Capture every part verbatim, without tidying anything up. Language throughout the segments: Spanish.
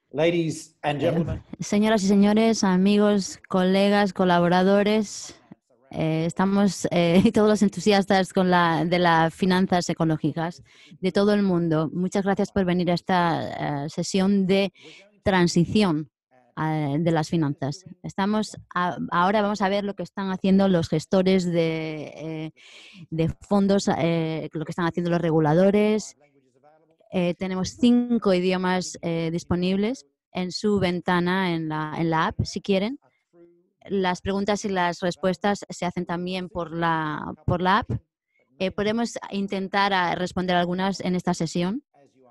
Ladies and Eh, gentlemen, señoras y señores, amigos, colegas, colaboradores, eh, estamos eh, todos los entusiastas con la, de las finanzas ecológicas de todo el mundo. Muchas gracias por venir a esta eh, sesión de transición eh, de las finanzas. Estamos a- ahora vamos a ver lo que están haciendo los gestores de, eh, de fondos, eh, lo que están haciendo los reguladores. Eh, tenemos cinco idiomas eh, disponibles en su ventana en la, en la app, si quieren. Las preguntas y las respuestas se hacen también por la, por la app. Eh, podemos intentar a responder algunas en esta sesión.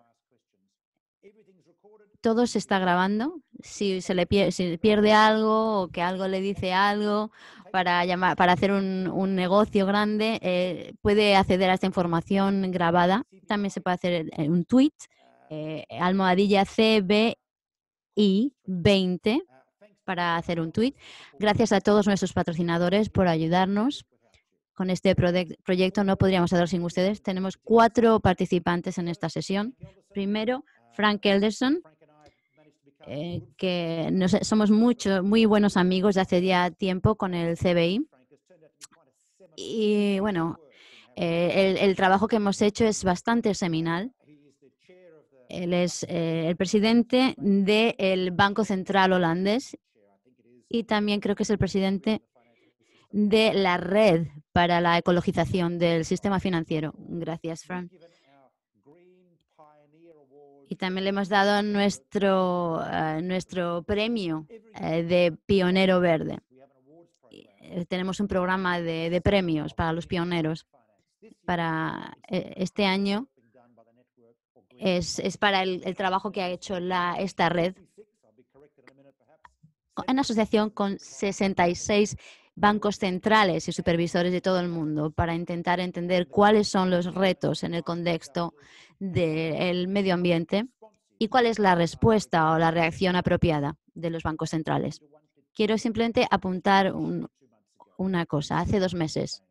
Todo se está grabando. Si se le pierde, si pierde algo o que algo le dice algo para, llamar, para hacer un, un negocio grande, eh, puede acceder a esta información grabada. También se puede hacer un tweet, eh, almohadilla C B I veinte para hacer un tweet. Gracias a todos nuestros patrocinadores por ayudarnos con este proyecto. No podríamos hacerlo sin ustedes. Tenemos cuatro participantes en esta sesión. Primero, Frank Elderson, eh, que nos, somos mucho, muy buenos amigos de hace ya tiempo con el C B I. Y bueno, eh, el, el trabajo que hemos hecho es bastante seminal. Él es eh, el presidente del Banco Central holandés y también creo que es el presidente de la red para la ecologización del sistema financiero. Gracias, Fran. Y también le hemos dado nuestro, uh, nuestro premio uh, de pionero verde. Y tenemos un programa de, de premios para los pioneros. Para eh, este año es, es para el, el trabajo que ha hecho la, esta red en asociación con sesenta y seis bancos centrales y supervisores de todo el mundo para intentar entender cuáles son los retos en el contexto del medio ambiente y cuál es la respuesta o la reacción apropiada de los bancos centrales. Quiero simplemente apuntar un, una cosa. Hace dos meses,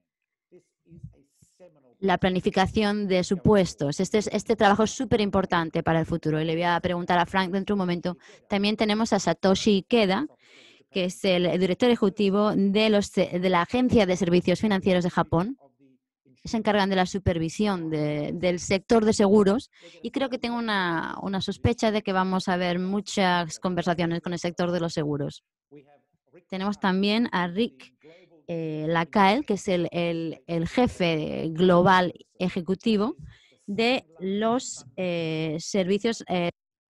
la planificación de supuestos. Este, es, este trabajo es súper importante para el futuro y le voy a preguntar a Frank dentro de un momento. También tenemos a Satoshi Ikeda, que es el director ejecutivo de, los, de la Agencia de Servicios Financieros de Japón. Se encargan de la supervisión de, del sector de seguros y creo que tengo una, una sospecha de que vamos a ver muchas conversaciones con el sector de los seguros. Tenemos también a Rick eh, Lacaille, que es el, el, el jefe global ejecutivo de los eh, servicios eh,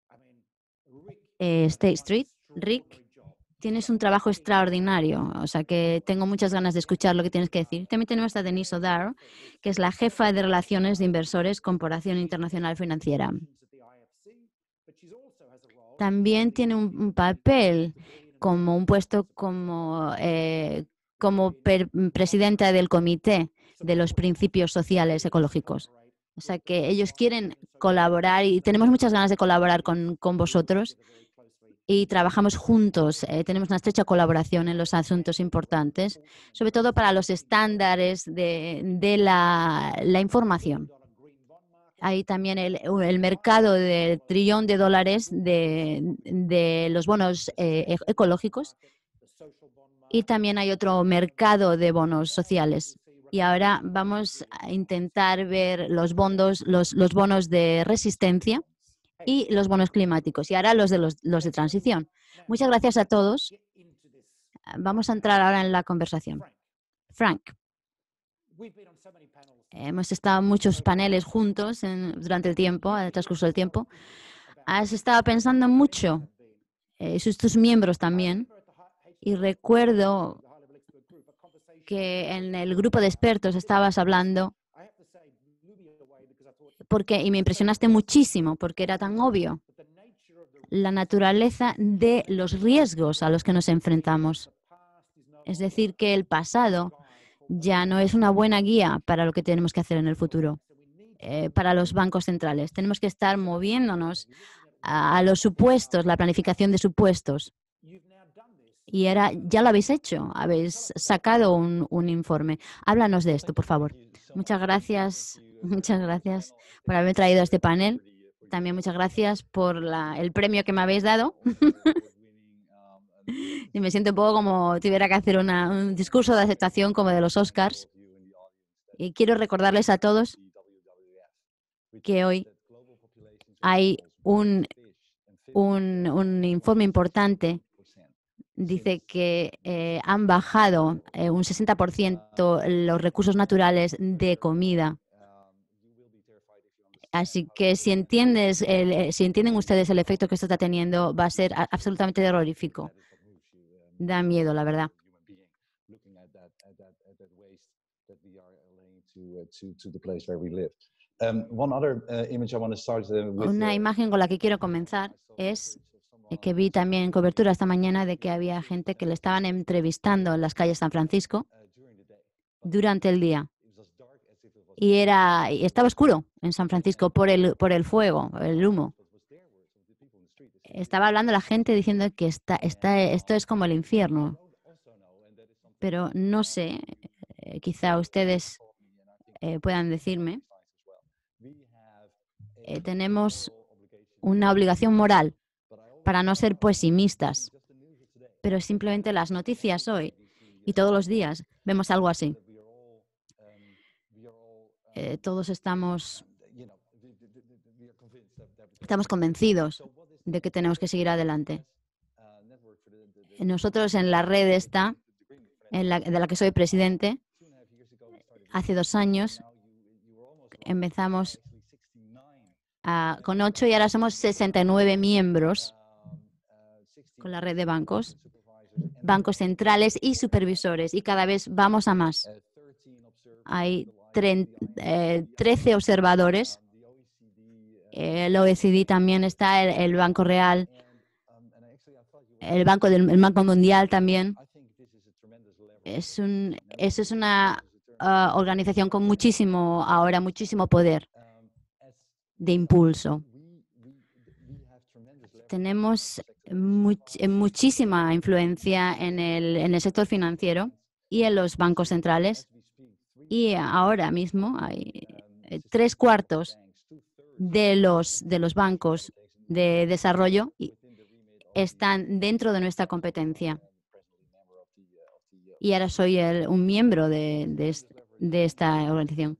eh, State Street. Rick, tienes un trabajo extraordinario, o sea que tengo muchas ganas de escuchar lo que tienes que decir. También tenemos a Denise O'Daro, que es la jefa de relaciones de inversores Corporación Internacional Financiera. También tiene un, un papel como un puesto como, eh, como per, presidenta del comité de los principios sociales ecológicos. O sea que ellos quieren colaborar y tenemos muchas ganas de colaborar con, con vosotros y trabajamos juntos. Eh, tenemos una estrecha colaboración en los asuntos importantes, sobre todo para los estándares de, de la, la información. Hay también el, el mercado de trillón de dólares de, de los bonos eh, ecológicos y también hay otro mercado de bonos sociales. Y ahora vamos a intentar ver los, bondos, los, los bonos de resistencia y los bonos climáticos y ahora los de, los, los de transición. Muchas gracias a todos. Vamos a entrar ahora en la conversación. Frank. Hemos estado en muchos paneles juntos en, durante el tiempo, en el transcurso del tiempo. Has estado pensando mucho, eh, tus miembros también, y recuerdo que en el grupo de expertos estabas hablando porque, y me impresionaste muchísimo porque era tan obvio la naturaleza de los riesgos a los que nos enfrentamos. Es decir, que el pasado ya no es una buena guía para lo que tenemos que hacer en el futuro. Eh, para los bancos centrales. Tenemos que estar moviéndonos a, a los supuestos, la planificación de supuestos. Y era, ya lo habéis hecho, habéis sacado un, un informe. Háblanos de esto, por favor. Muchas gracias, muchas gracias por haberme traído a este panel también muchas gracias por la, el premio que me habéis dado. Y me siento un poco como tuviera que hacer una, un discurso de aceptación como de los Oscars. Y quiero recordarles a todos que hoy hay un, un, un informe importante. Dice que eh, han bajado eh, un sesenta por ciento los recursos naturales de comida. Así que si entiendes, el, si entienden ustedes el efecto que esto está teniendo, va a ser a- absolutamente terrorífico. Da miedo, la verdad. Una imagen con la que quiero comenzar es eh, que vi también en cobertura esta mañana de que había gente que le estaban entrevistando en las calles de San Francisco durante el día. Y era y estaba oscuro en San Francisco por el, por el fuego, el humo. Estaba hablando la gente diciendo que está, está, esto es como el infierno. Pero no sé, eh, quizá ustedes eh, puedan decirme, eh, tenemos una obligación moral para no ser pesimistas, pero simplemente las noticias hoy y todos los días vemos algo así. Eh, todos estamos, estamos convencidos de que tenemos que seguir adelante. Nosotros en la red esta, en la, de la que soy presidente, hace dos años empezamos a, con ocho y ahora somos sesenta y nueve miembros con la red de bancos, bancos centrales y supervisores, y cada vez vamos a más. Hay eh, trece observadores. El O E C D también está, el, el Banco Real, el Banco del el Banco Mundial también. Es un, eso es una uh, organización con muchísimo, ahora muchísimo poder de impulso. Tenemos much, muchísima influencia en el, en el sector financiero y en los bancos centrales. Y ahora mismo hay tres cuartos de los, de los bancos de desarrollo están dentro de nuestra competencia. Y ahora soy el, un miembro de, de, de esta organización.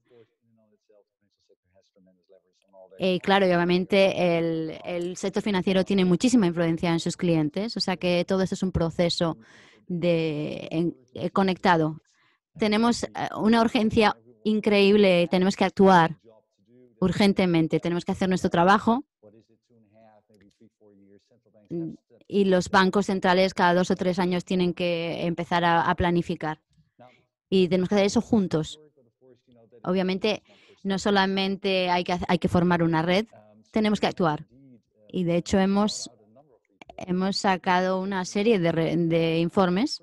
Eh, claro, y obviamente el, el sector financiero tiene muchísima influencia en sus clientes, o sea que todo esto es un proceso de, en, eh, conectado. Tenemos una urgencia increíble, tenemos que actuar urgentemente, tenemos que hacer nuestro trabajo y los bancos centrales cada dos o tres años tienen que empezar a, a planificar y tenemos que hacer eso juntos. Obviamente, no solamente hay que, hay que formar una red, tenemos que actuar. Y de hecho hemos, hemos sacado una serie de, re, de informes.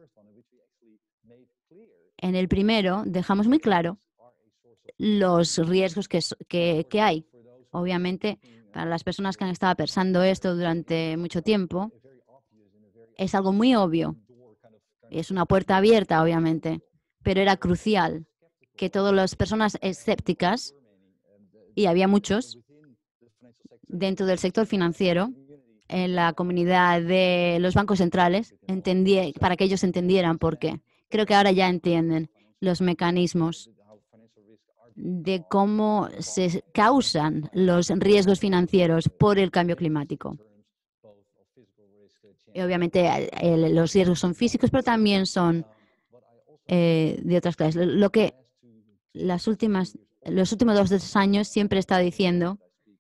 En el primero dejamos muy claro los riesgos que, que, que hay. Obviamente, para las personas que han estado pensando esto durante mucho tiempo, es algo muy obvio. Es una puerta abierta, obviamente, pero era crucial que todas las personas escépticas, y había muchos dentro del sector financiero, en la comunidad de los bancos centrales, entendí, para que ellos entendieran por qué. Creo que ahora ya entienden los mecanismos de cómo se causan los riesgos financieros por el cambio climático. Y obviamente el, los riesgos son físicos, pero también son eh, de otras clases. Lo que las últimas, los últimos dos, tres años siempre he estado diciendo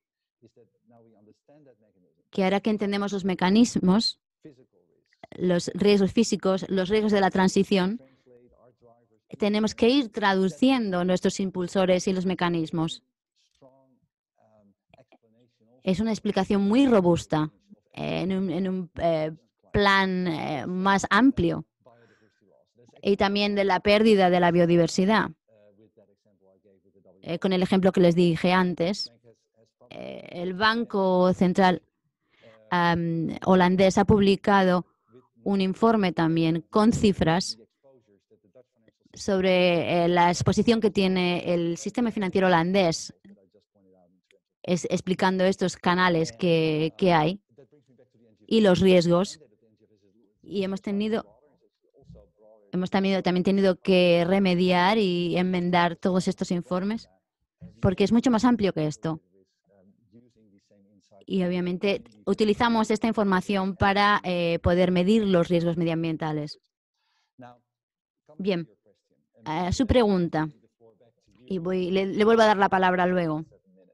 que ahora que entendemos los mecanismos, los riesgos físicos, los riesgos de la transición, tenemos que ir traduciendo nuestros impulsores y los mecanismos. Es una explicación muy robusta en un, en un eh, plan eh, más amplio y también de la pérdida de la biodiversidad. Eh, con el ejemplo que les dije antes, eh, el Banco Central um, holandés ha publicado un informe también con cifras sobre eh, la exposición que tiene el sistema financiero holandés es, explicando estos canales que, que hay y los riesgos. Y hemos tenido, hemos también, también tenido que remediar y enmendar todos estos informes, porque es mucho más amplio que esto. Y obviamente utilizamos esta información para eh, poder medir los riesgos medioambientales. Bien, a su pregunta, y voy, le, le vuelvo a dar la palabra luego.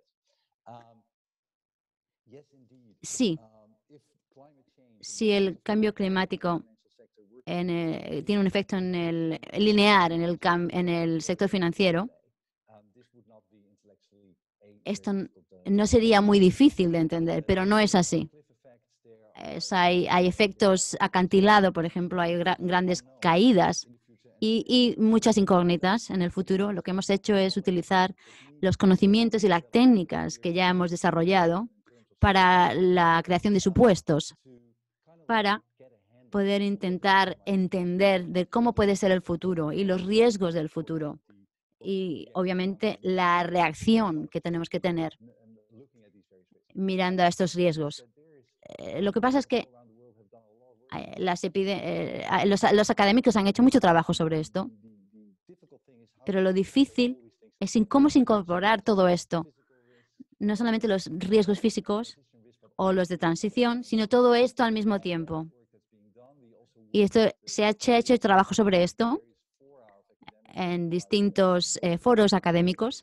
Sí, si el cambio climático en el, tiene un efecto en el lineal en el, cam, en el sector financiero, esto no sería muy difícil de entender, pero no es así. Es, hay, hay efectos acantilado, por ejemplo, hay gra grandes caídas y, y muchas incógnitas en el futuro. Lo que hemos hecho es utilizar los conocimientos y las técnicas que ya hemos desarrollado para la creación de supuestos, para poder intentar entender de cómo puede ser el futuro y los riesgos del futuro y, obviamente, la reacción que tenemos que tener mirando a estos riesgos. Eh, lo que pasa es que eh, las eh, los, los académicos han hecho mucho trabajo sobre esto, pero lo difícil es en cómo se incorporar todo esto. No solamente los riesgos físicos o los de transición, sino todo esto al mismo tiempo. Y esto se ha hecho trabajo sobre esto en distintos eh, foros académicos,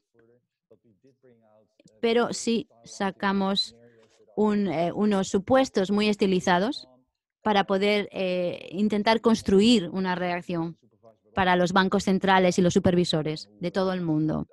pero sí sacamos un, eh, unos supuestos muy estilizados para poder eh, intentar construir una reacción para los bancos centrales y los supervisores de todo el mundo.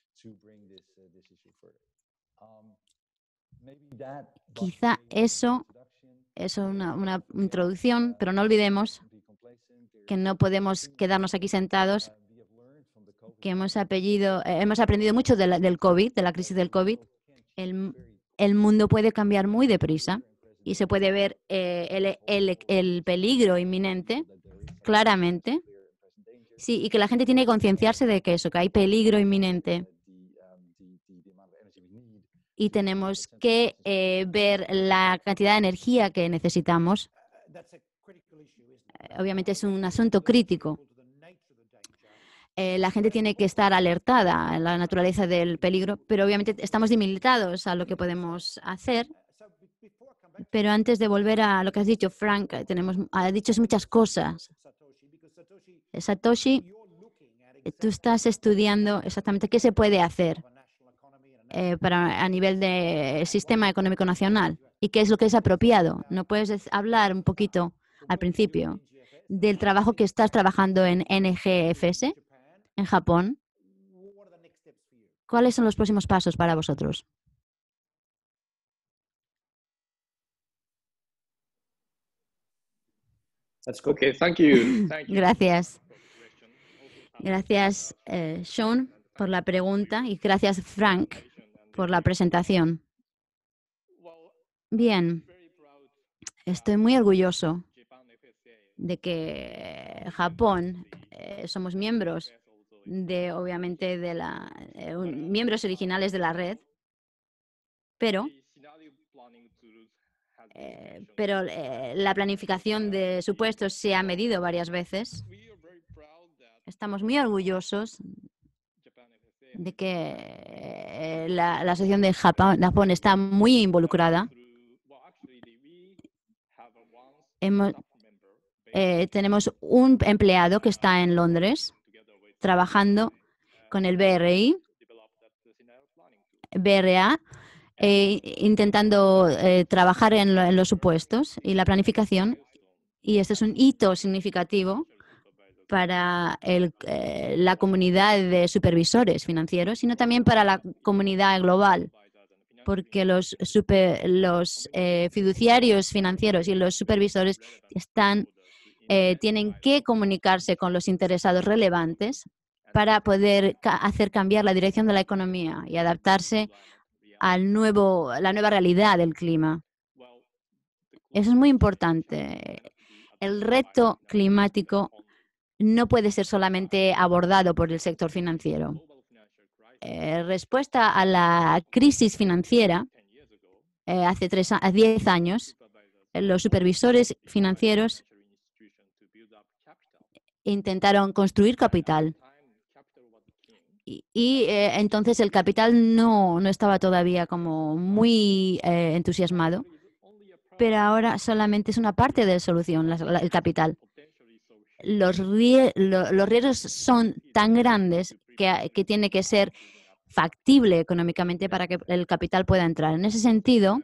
Quizá eso es una, una introducción, pero no olvidemos que no podemos quedarnos aquí sentados, que hemos, apellido, eh, hemos aprendido mucho de la, del COVID, de la crisis del COVID. El, el mundo puede cambiar muy deprisa y se puede ver eh, el, el, el peligro inminente claramente. Sí, y que la gente tiene que concienciarse de que eso, que hay peligro inminente. Y tenemos que eh, ver la cantidad de energía que necesitamos. Obviamente es un asunto crítico. Eh, la gente tiene que estar alertada a la naturaleza del peligro, pero obviamente estamos limitados a lo que podemos hacer. Pero antes de volver a lo que has dicho, Frank, tenemos, ha dicho muchas cosas. Satoshi, tú estás estudiando exactamente qué se puede hacer eh, para, a nivel del sistema económico nacional y qué es lo que es apropiado. ¿No puedes hablar un poquito al principio del trabajo que estás trabajando en N G F S en Japón? ¿Cuáles son los próximos pasos para vosotros? Okay, thank you. Thank you. Gracias. Gracias, eh, Sean, por la pregunta y gracias, Frank, por la presentación. Bien, estoy muy orgulloso de que Japón eh, somos miembros de, obviamente, de la eh, miembros originales de la red, pero eh, pero eh, la planificación de supuestos se ha medido varias veces. Estamos muy orgullosos de que eh, la, la asociación de Japón, Japón está muy involucrada. Hemos, eh, tenemos un empleado que está en Londres trabajando con el B R I, B R A, eh, intentando eh, trabajar en, lo, en los supuestos y la planificación. Y este es un hito significativo para el, eh, la comunidad de supervisores financieros, sino también para la comunidad global, porque los, super, los eh, fiduciarios financieros y los supervisores están, eh, tienen que comunicarse con los interesados relevantes para poder ca hacer cambiar la dirección de la economía y adaptarse al nuevo, a la nueva realidad del clima. Eso es muy importante. El reto climático no puede ser solamente abordado por el sector financiero. eh, respuesta a la crisis financiera, eh, hace tres, a diez años, los supervisores financieros intentaron construir capital. Y, y eh, entonces el capital no, no estaba todavía como muy eh, entusiasmado, pero ahora solamente es una parte de la solución, la, la, el capital. Los, rie, lo, los riesgos son tan grandes que, que tiene que ser factible económicamente para que el capital pueda entrar. En ese sentido,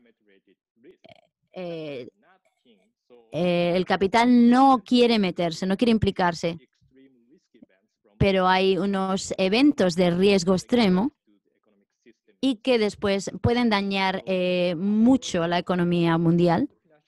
eh, eh, el capital no quiere meterse, no quiere implicarse, pero hay unos eventos de riesgo extremo y que después pueden dañar eh, mucho a la economía mundial.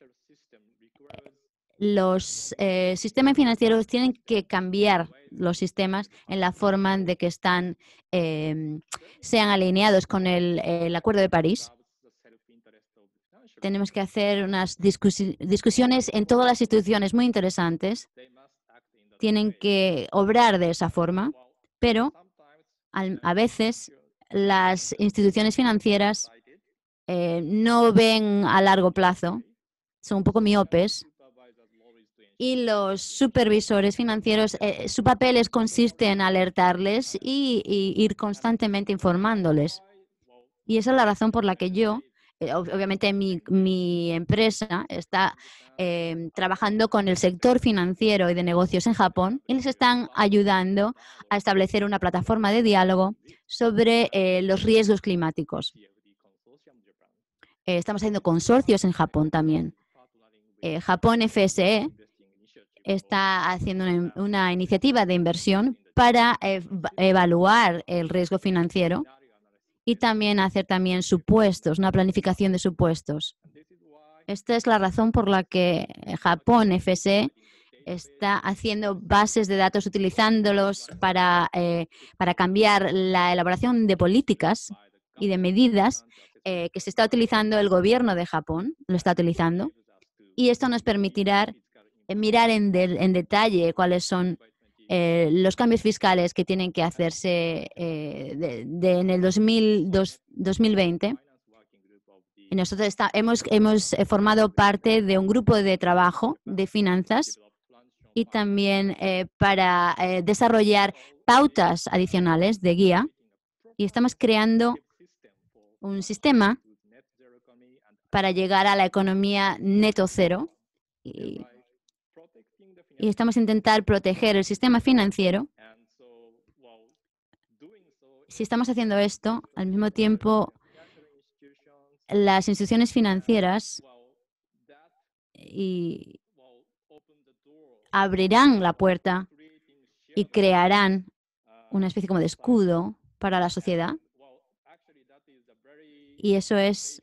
Los eh, sistemas financieros tienen que cambiar los sistemas en la forma de que están, eh, sean alineados con el, el Acuerdo de París. Tenemos que hacer unas discusi discusiones en todas las instituciones muy interesantes. Tienen que obrar de esa forma, pero al, a veces las instituciones financieras eh, no ven a largo plazo, son un poco miopes. Y los supervisores financieros, eh, su papel es, consiste en alertarles y, y ir constantemente informándoles. Y esa es la razón por la que yo, eh, obviamente mi, mi empresa está eh, trabajando con el sector financiero y de negocios en Japón y les están ayudando a establecer una plataforma de diálogo sobre eh, los riesgos climáticos. Eh, estamos haciendo consorcios en Japón también. Eh, Japón F S E está haciendo una, una iniciativa de inversión para eh, evaluar el riesgo financiero y también hacer también supuestos, una planificación de supuestos. Esta es la razón por la que Japón F S E está haciendo bases de datos utilizándolos para, eh, para cambiar la elaboración de políticas y de medidas eh, que se está utilizando el gobierno de Japón, lo está utilizando, y esto nos permitirá mirar en, de, en detalle cuáles son eh, los cambios fiscales que tienen que hacerse eh, de, de, en el dos mil veinte. Y nosotros está, hemos, hemos formado parte de un grupo de trabajo de finanzas y también eh, para eh, desarrollar pautas adicionales de guía. Y estamos creando un sistema para llegar a la economía neto cero. Y, y estamos intentando proteger el sistema financiero. Si estamos haciendo esto, al mismo tiempo, las instituciones financieras y abrirán la puerta y crearán una especie como de escudo para la sociedad. Y eso es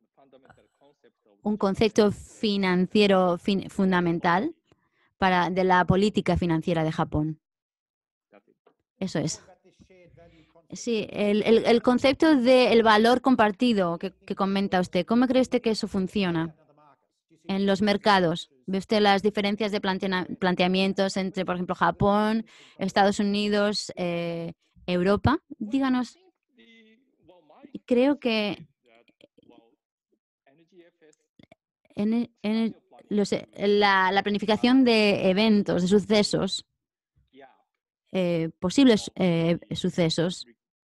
un concepto financiero fin, fundamental para, de la política financiera de Japón. Eso es. Sí, el, el, el concepto del valor compartido que, que comenta usted, ¿cómo cree usted que eso funciona en los mercados? ¿Ve usted las diferencias de plantea, planteamientos entre, por ejemplo, Japón, Estados Unidos, eh, Europa? Díganos. Creo que en, en los, la, la planificación de eventos, de sucesos, eh, posibles eh, sucesos,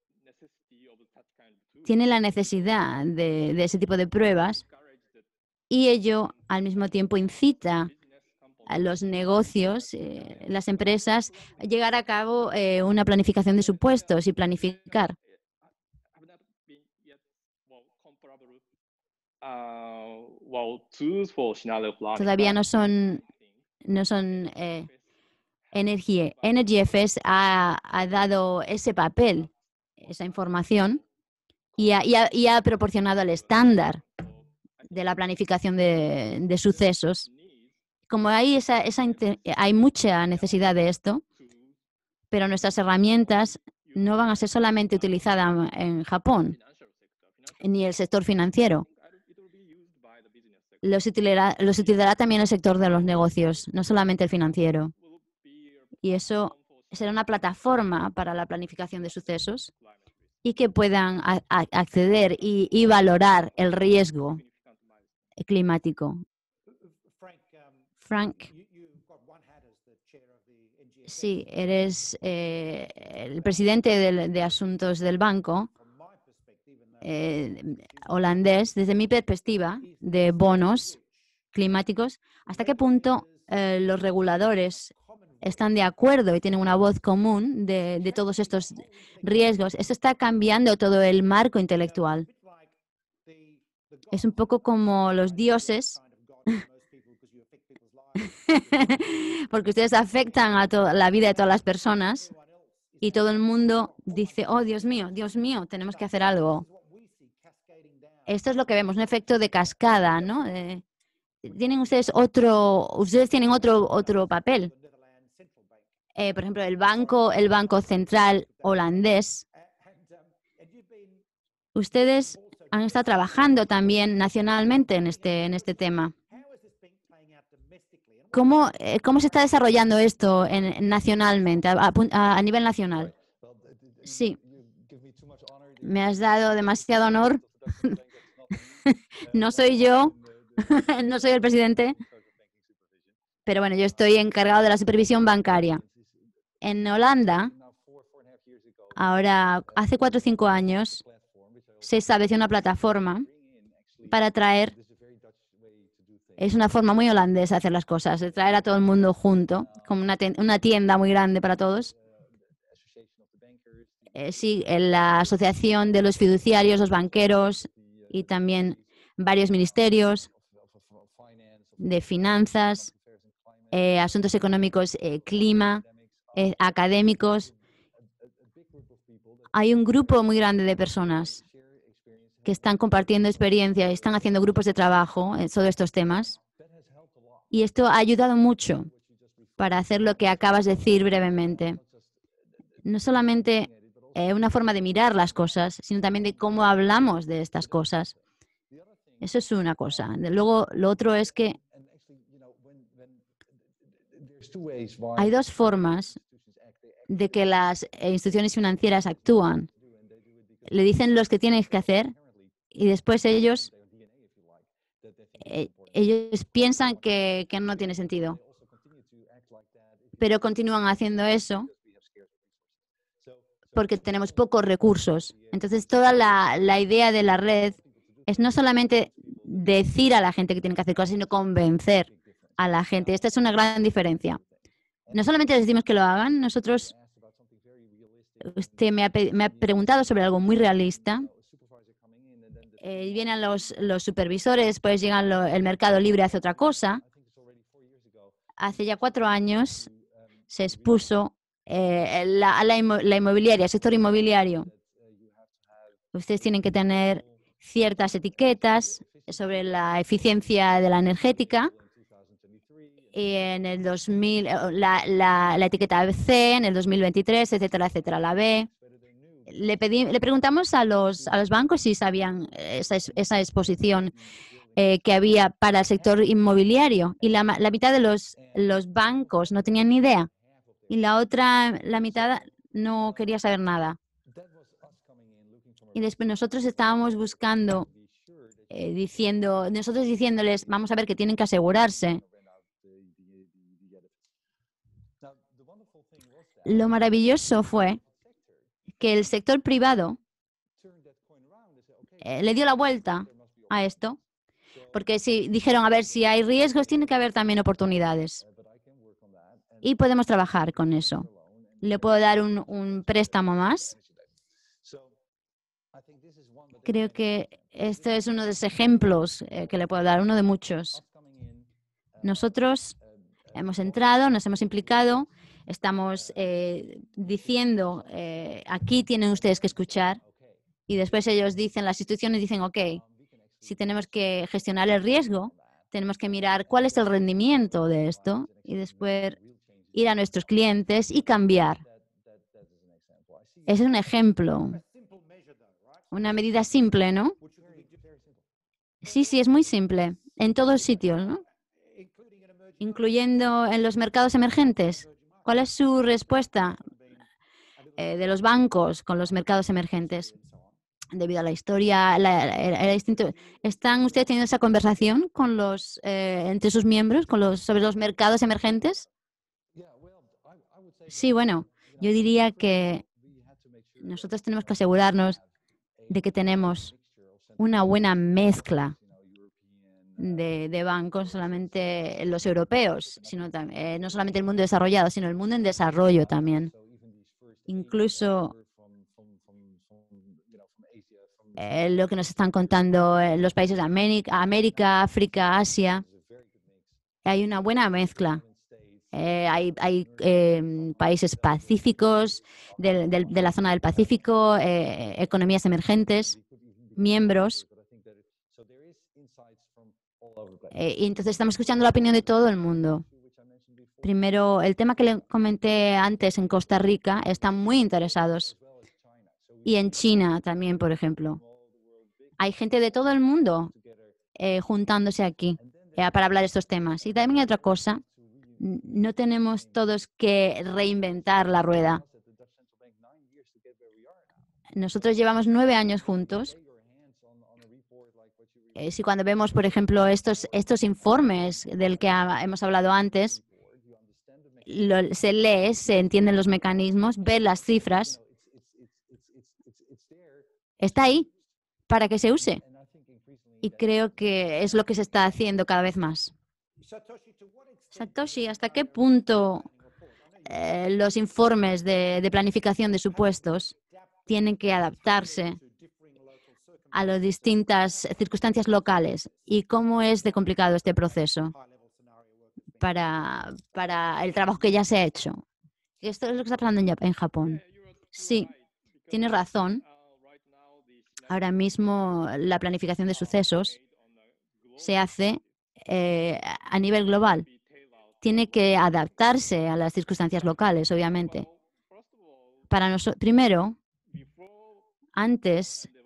tiene la necesidad de, de ese tipo de pruebas y ello al mismo tiempo incita a los negocios, eh, las empresas, a llegar a cabo eh, una planificación de supuestos y planificar. Todavía no son, no son eh, Energy, Energy F S ha, ha dado ese papel, esa información y ha, y ha, y ha proporcionado el estándar de la planificación de, de sucesos. Como hay, esa, esa, hay mucha necesidad de esto, pero nuestras herramientas no van a ser solamente utilizadas en Japón, ni el sector financiero. Los utilizará, los utilizará también el sector de los negocios, no solamente el financiero. Y eso será una plataforma para la planificación de sucesos y que puedan a, a acceder y, y valorar el riesgo climático. Frank, sí, eres eh, el presidente de, de asuntos del banco eh, holandés. Desde mi perspectiva de bonos climáticos, ¿hasta qué punto eh, los reguladores están de acuerdo y tienen una voz común de, de todos estos riesgos? Esto está cambiando todo el marco intelectual. Es un poco como los dioses, porque ustedes afectan a toda la vida de todas las personas y todo el mundo dice, oh, Dios mío, Dios mío, tenemos que hacer algo. Esto es lo que vemos, un efecto de cascada, ¿no? Eh, tienen ustedes otro, ustedes tienen otro, otro papel. Eh, por ejemplo, el banco, el Banco Central holandés. Ustedes han estado trabajando también nacionalmente en este, en este tema. ¿Cómo, eh, cómo se está desarrollando esto en, nacionalmente, a, a, a nivel nacional? Sí. Me has dado demasiado honor. No soy yo, no soy el presidente, pero bueno, yo estoy encargado de la supervisión bancaria. En Holanda, ahora, hace cuatro o cinco años, se estableció una plataforma para traer, es una forma muy holandesa de hacer las cosas, de traer a todo el mundo junto, como una, una tienda muy grande para todos. Eh, sí, en la asociación de los fiduciarios, los banqueros y también varios ministerios de finanzas, eh, asuntos económicos, eh, clima, eh, académicos. Hay un grupo muy grande de personas que están compartiendo experiencia, están haciendo grupos de trabajo sobre estos temas. Y esto ha ayudado mucho para hacer lo que acabas de decir brevemente. No solamente eh, una forma de mirar las cosas, sino también de cómo hablamos de estas cosas. Eso es una cosa. Luego, lo otro es que hay dos formas de que las instituciones financieras actúan. Le dicen los que tienes que hacer y después ellos, eh, ellos piensan que, que no tiene sentido. Pero continúan haciendo eso porque tenemos pocos recursos. Entonces, toda la, la idea de la red es no solamente decir a la gente que tiene que hacer cosas, sino convencer a la gente. Esta es una gran diferencia. No solamente les decimos que lo hagan, nosotros, usted me ha, me ha preguntado sobre algo muy realista. Eh, vienen los, los supervisores, después llegan lo, el mercado libre, hace otra cosa. Hace ya cuatro años se expuso eh, la, la, la inmobiliaria, el sector inmobiliario. Ustedes tienen que tener ciertas etiquetas sobre la eficiencia de la energética. Y en el dos mil, la, la, la etiqueta C, en el dos mil veintitrés, etcétera, etcétera, la B. Le, pedí, le preguntamos a los, a los bancos si sabían esa, esa exposición eh, que había para el sector inmobiliario. Y la, la mitad de los, los bancos no tenían ni idea. Y la otra, la mitad, no quería saber nada. Y después nosotros estábamos buscando, eh, diciendo, nosotros diciéndoles, vamos a ver que tienen que asegurarse. Lo maravilloso fue que el sector privado eh, le dio la vuelta a esto, porque si dijeron, a ver, si hay riesgos, tiene que haber también oportunidades. Y podemos trabajar con eso. Le puedo dar un, un préstamo más. Creo que este es uno de los ejemplos eh, que le puedo dar, uno de muchos. Nosotros hemos entrado, nos hemos implicado, estamos eh, diciendo, eh, aquí tienen ustedes que escuchar, y después ellos dicen, las instituciones dicen, ok, si tenemos que gestionar el riesgo, tenemos que mirar cuál es el rendimiento de esto y después ir a nuestros clientes y cambiar. Ese es un ejemplo, una medida simple, ¿no? Sí, sí, es muy simple, en todos sitios, ¿no? Incluyendo en los mercados emergentes. ¿Cuál es su respuesta? eh, de los bancos con los mercados emergentes. Debido a la historia, la, era, era distinto. ¿Están ustedes teniendo esa conversación con los, eh, entre sus miembros con los, sobre los mercados emergentes? Sí, bueno, yo diría que nosotros tenemos que asegurarnos de que tenemos una buena mezcla de, de bancos, solamente los europeos, sino también, eh, no solamente el mundo desarrollado, sino el mundo en desarrollo también. Incluso eh, lo que nos están contando eh, los países de América, América, África, Asia, hay una buena mezcla. Eh, hay hay eh, países pacíficos, del- del- de la zona del Pacífico, eh, economías emergentes, miembros. Eh, y entonces estamos escuchando la opinión de todo el mundo. Primero, el tema que le comenté antes en Costa Rica, están muy interesados. Y en China también, por ejemplo. Hay gente de todo el mundo eh, juntándose aquí eh, para hablar de estos temas. Y también hay otra cosa, n- no tenemos todos que reinventar la rueda. Nosotros llevamos nueve años juntos. Eh, si cuando vemos, por ejemplo, estos, estos informes del que ha- hemos hablado antes, lo- se lee, se entienden los mecanismos, ve las cifras, está ahí para que se use. Y creo que es lo que se está haciendo cada vez más. Satoshi, ¿hasta qué punto eh, los informes de, de planificación de supuestos tienen que adaptarse a las distintas circunstancias locales? ¿Y cómo es de complicado este proceso para, para el trabajo que ya se ha hecho? Esto es lo que está pasando en, Jap- en Japón. Sí, tienes razón. Ahora mismo la planificación de sucesos se hace eh, a nivel global. Tiene que adaptarse a las circunstancias locales, obviamente. Para nosotros, primero, antes,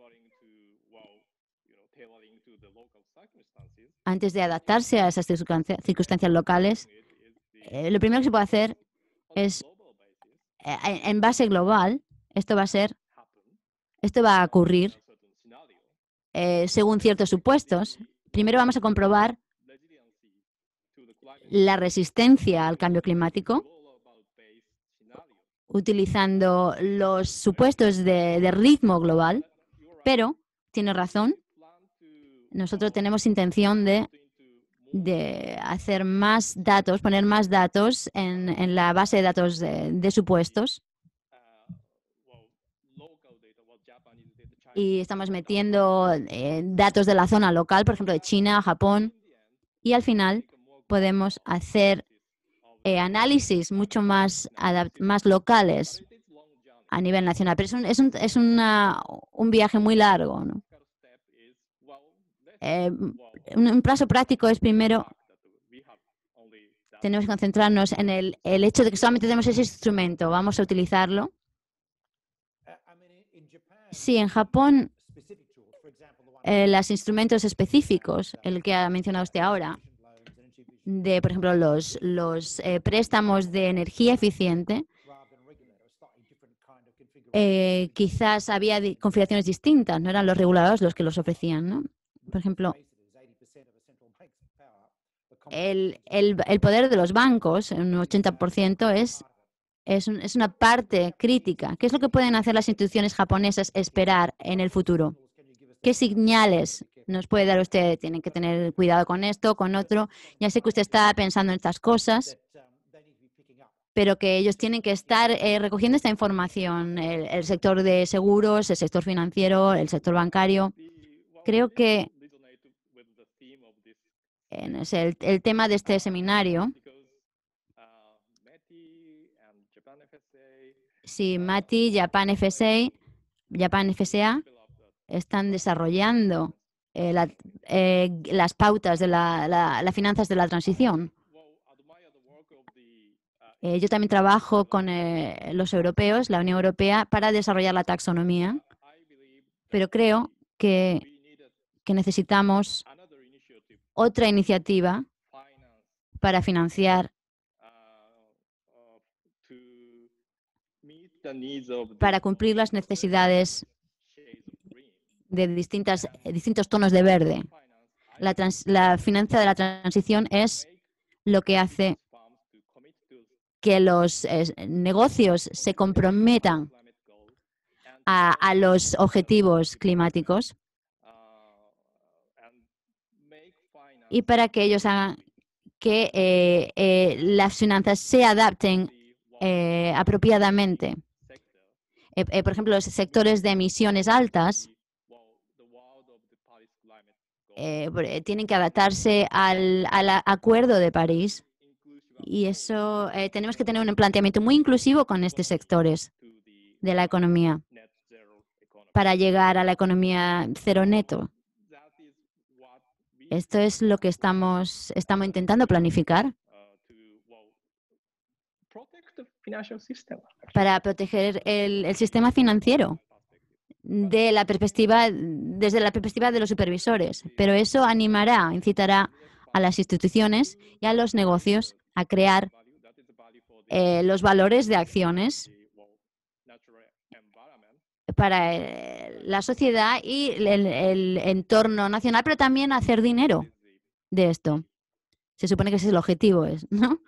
antes de adaptarse a esas circunstancia- circunstancias locales, eh, lo primero que se puede hacer es, eh, en en base global, esto va a ser, esto va a ocurrir eh, según ciertos supuestos. Primero vamos a comprobar la resistencia al cambio climático utilizando los supuestos de, de ritmo global, pero tiene razón, nosotros tenemos intención de, de hacer más datos, poner más datos en, en la base de datos de, de supuestos. Y estamos metiendo eh, datos de la zona local, por ejemplo, de China, Japón, y al final podemos hacer eh, análisis mucho más, más locales a nivel nacional. Pero es un, es un, es una, un viaje muy largo, ¿no? Eh, un, un paso práctico es primero, tenemos que concentrarnos en el, el hecho de que solamente tenemos ese instrumento, vamos a utilizarlo. Sí, en Japón, eh, los instrumentos específicos, el que ha mencionado usted ahora, de, por ejemplo, los, los eh, préstamos de energía eficiente, eh, quizás había di- configuraciones distintas, no eran los reguladores los que los ofrecían, ¿no? Por ejemplo, el, el, el poder de los bancos, un ochenta por ciento, es, es, un- es una parte crítica. ¿Qué es lo que pueden hacer las instituciones japonesas esperar en el futuro? ¿Qué señales nos puede dar usted? Tienen que tener cuidado con esto, con otro. Ya sé que usted está pensando en estas cosas, pero que ellos tienen que estar eh, recogiendo esta información, el, el sector de seguros, el sector financiero, el sector bancario. Creo que eh, no sé, el, el tema de este seminario, si MATI, Japan F S A, Japan F S A están desarrollando eh, la- eh, las pautas de la, la- las finanzas de la transición. Eh, yo también trabajo con eh, los europeos, la Unión Europea, para desarrollar la taxonomía, pero creo que, que necesitamos otra iniciativa para financiar para cumplir las necesidades de distintas, distintos tonos de verde. La, trans, la finanza de la transición es lo que hace que los eh, negocios se comprometan a, a los objetivos climáticos y para que ellos hagan que eh, eh, las finanzas se adapten eh, apropiadamente. Eh, eh, por ejemplo, los sectores de emisiones altas eh, tienen que adaptarse al, al Acuerdo de París. Y eso eh, tenemos que tener un planteamiento muy inclusivo con estos sectores de la economía para llegar a la economía cero neto. Esto es lo que estamos, estamos intentando planificar para proteger el, el sistema financiero de la perspectiva, desde la perspectiva de los supervisores. Pero eso animará, incitará a las instituciones y a los negocios a crear eh, los valores de acciones para eh, la sociedad y el, el entorno nacional, pero también hacer dinero de esto. Se supone que ese es el objetivo, ¿no?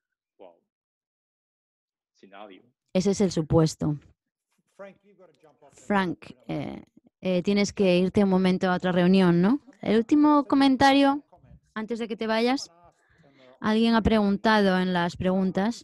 Ese es el supuesto. Frank, eh, eh, tienes que irte un momento a otra reunión, ¿no? El último comentario, antes de que te vayas. Alguien ha preguntado en las preguntas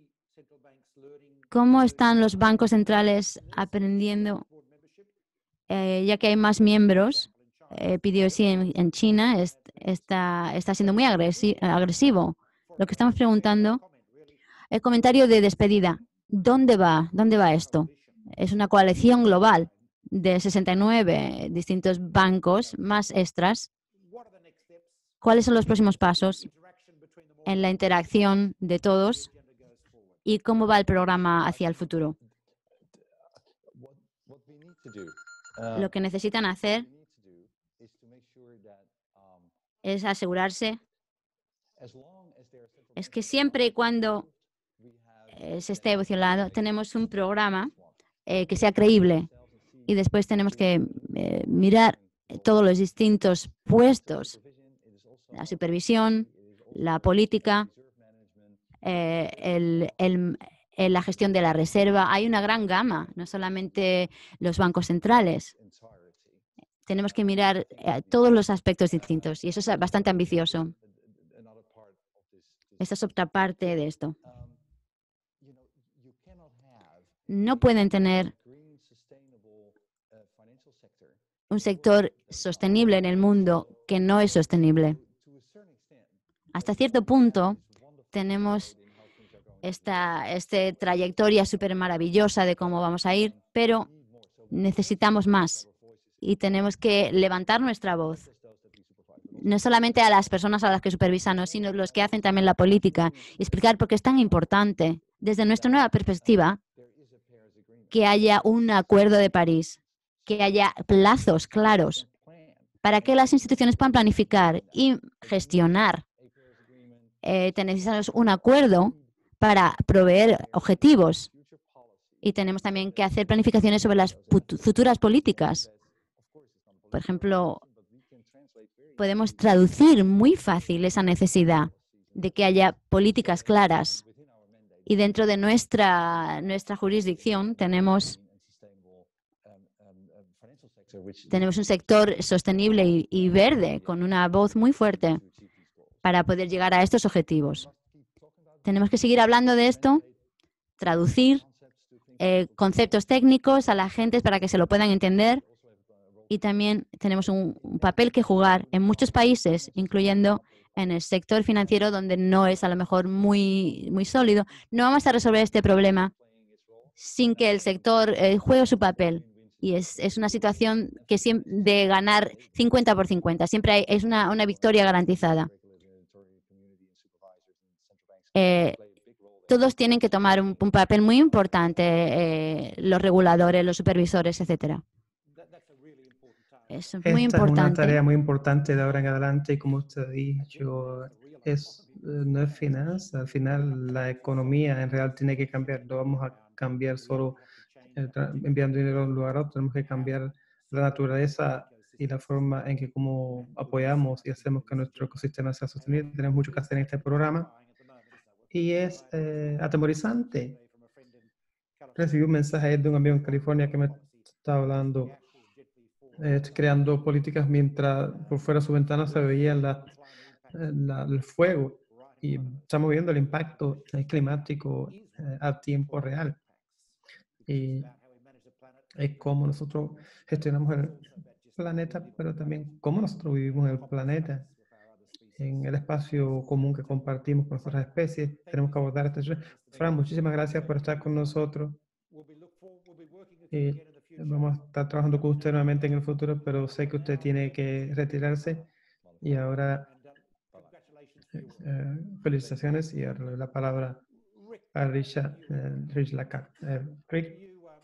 cómo están los bancos centrales aprendiendo, eh, ya que hay más miembros. Eh, P D O C en, en China es, está, está siendo muy agresi agresivo. Lo que estamos preguntando, el comentario de despedida, ¿dónde va? ¿Dónde va esto? Es una coalición global de sesenta y nueve distintos bancos más extras. ¿Cuáles son los próximos pasos en la interacción de todos y cómo va el programa hacia el futuro? Lo que necesitan hacer es asegurarse es que siempre y cuando eh, se esté evolucionando, tenemos un programa eh, que sea creíble y después tenemos que eh, mirar todos los distintos puestos, la supervisión, la política, eh, el, el, el, la gestión de la reserva. Hay una gran gama, no solamente los bancos centrales. Tenemos que mirar eh, todos los aspectos distintos y eso es bastante ambicioso. Esta es otra parte de esto. No pueden tener un sector sostenible en el mundo que no es sostenible. Hasta cierto punto tenemos esta, esta trayectoria súper maravillosa de cómo vamos a ir, pero necesitamos más y tenemos que levantar nuestra voz. No solamente a las personas a las que supervisan, sino los que hacen también la política y explicar por qué es tan importante, desde nuestra nueva perspectiva, que haya un acuerdo de París, que haya plazos claros para que las instituciones puedan planificar y gestionar. Eh, necesitamos un acuerdo para proveer objetivos y tenemos también que hacer planificaciones sobre las futuras políticas. Por ejemplo, podemos traducir muy fácil esa necesidad de que haya políticas claras. Y dentro de nuestra, nuestra jurisdicción tenemos, tenemos un sector sostenible y, y verde con una voz muy fuerte para poder llegar a estos objetivos. Tenemos que seguir hablando de esto, traducir eh, conceptos técnicos a la gente para que se lo puedan entender. Y también tenemos un, un papel que jugar en muchos países, incluyendo en el sector financiero, donde no es a lo mejor muy, muy sólido. No vamos a resolver este problema sin que el sector eh, juegue su papel. Y es, es una situación que siempre, de ganar cincuenta por cincuenta. Siempre hay, es una, una victoria garantizada. Eh, todos tienen que tomar un, un papel muy importante, eh, los reguladores, los supervisores, etcétera. Es muy Esta importante. es una tarea muy importante de ahora en adelante y como usted ha dicho, es, no es finanza, al final la economía en real tiene que cambiar, no vamos a cambiar solo eh, tra- enviando dinero de un lugar a otro, tenemos que cambiar la naturaleza y la forma en que cómo apoyamos y hacemos que nuestro ecosistema sea sostenible. Tenemos mucho que hacer en este programa y es eh, atemorizante. Recibí un mensaje de un amigo en California que me está hablando, eh, creando políticas mientras por fuera de su ventana se veía la, la- el fuego y estamos viendo el impacto eh, climático eh, a tiempo real. Y es cómo nosotros gestionamos el planeta, pero también cómo nosotros vivimos en el planeta, en el espacio común que compartimos con otras especies. Tenemos que abordar este tema. Fran, muchísimas gracias por estar con nosotros. Y vamos a estar trabajando con usted nuevamente en el futuro, pero sé que usted tiene que retirarse. Y ahora, eh, felicitaciones y ahora le doy la palabra a Richard, eh, Rich Lacan. Eh, Rick,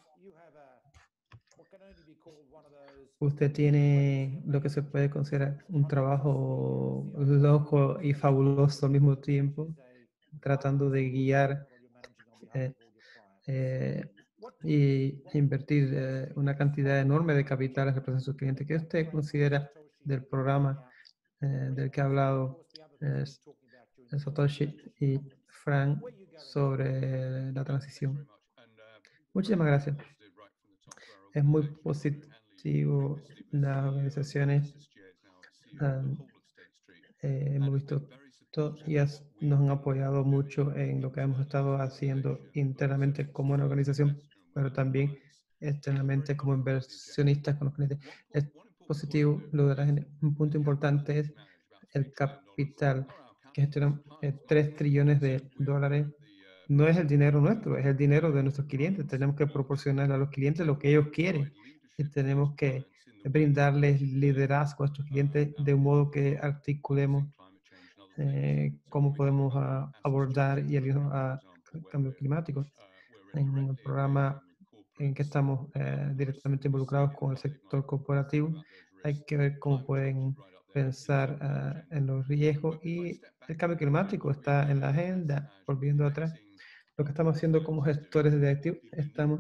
usted tiene lo que se puede considerar un trabajo loco y fabuloso al mismo tiempo, tratando de guiar eh, eh, y invertir eh, una cantidad enorme de capitales representa a sus clientes. ¿Qué usted considera del programa eh, del que ha hablado eh, Satoshi y Frank sobre la transición? Muchísimas gracias. Es muy positivo las organizaciones. um, eh, hemos visto todos ellas nos han apoyado mucho en lo que hemos estado haciendo internamente como una organización, pero también externamente como inversionistas con los clientes. Es positivo. Lo de la gente. Un punto importante es el capital, que gestionan eh, tres trillones de dólares. No es el dinero nuestro, es el dinero de nuestros clientes. Tenemos que proporcionar a los clientes lo que ellos quieren y tenemos que brindarles liderazgo a estos clientes de un modo que articulemos eh, cómo podemos a, abordar y ayudar a cambio climático. En el programa en que estamos eh, directamente involucrados con el sector corporativo, hay que ver cómo pueden pensar uh, en los riesgos y el cambio climático está en la agenda. Volviendo atrás, lo que estamos haciendo como gestores de activos, estamos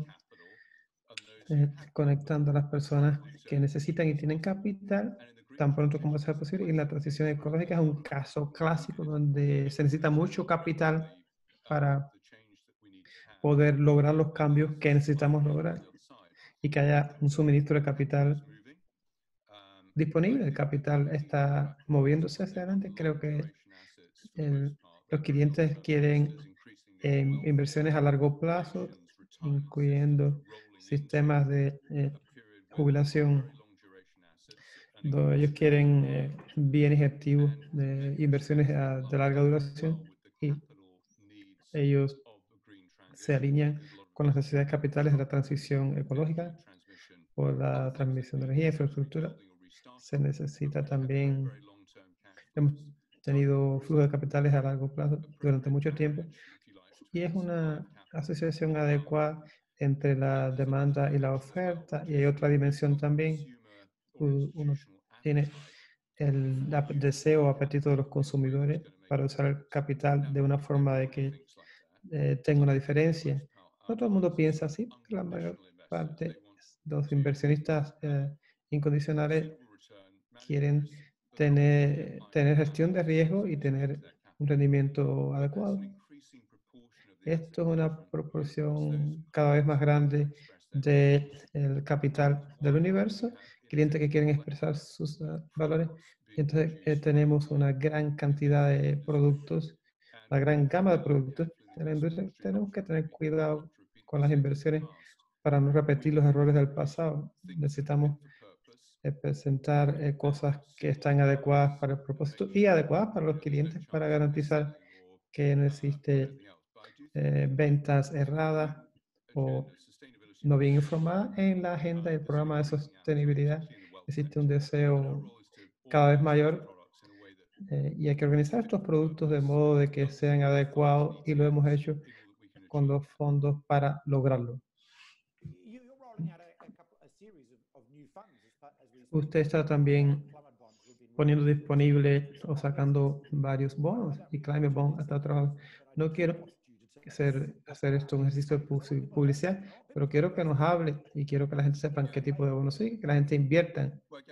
eh, conectando a las personas que necesitan y tienen capital tan pronto como sea posible. Y la transición ecológica es un caso clásico donde se necesita mucho capital para poder lograr los cambios que necesitamos lograr y que haya un suministro de capital disponible. El capital está moviéndose hacia adelante. Creo que el, los clientes quieren eh, inversiones a largo plazo, incluyendo sistemas de eh, jubilación, donde ellos quieren eh, bienes activos de inversiones a, de larga duración y ellos se alinean con las necesidades capitales de la transición ecológica o la transmisión de energía, infraestructura. Se necesita también, hemos tenido flujo de capitales a largo plazo durante mucho tiempo y es una asociación adecuada entre la demanda y la oferta. Y hay otra dimensión también. Uno tiene el deseo o apetito de los consumidores para usar el capital de una forma de que eh, tenga una diferencia. No todo el mundo piensa así, pero la mayor parte de los inversionistas eh, incondicionales quieren tener, tener gestión de riesgo y tener un rendimiento adecuado. Esto es una proporción cada vez más grande del capital del universo, clientes que quieren expresar sus uh, valores. Entonces eh, tenemos una gran cantidad de productos, una gran gama de productos de la industria. Tenemos que tener cuidado con las inversiones para no repetir los errores del pasado. Necesitamos eh, presentar eh, cosas que están adecuadas para el propósito y adecuadas para los clientes para garantizar que no existe eh, ventas erradas o no bien informadas. En la agenda del programa de sostenibilidad existe un deseo cada vez mayor eh, y hay que organizar estos productos de modo de que sean adecuados y lo hemos hecho con los fondos para lograrlo. Usted está también poniendo disponible o sacando varios bonos y Climate Bond está trabajando. No quiero hacer, hacer esto un ejercicio de pu- publicidad, pero quiero que nos hable y quiero que la gente sepa en qué tipo de bonos sigue, que la gente invierta.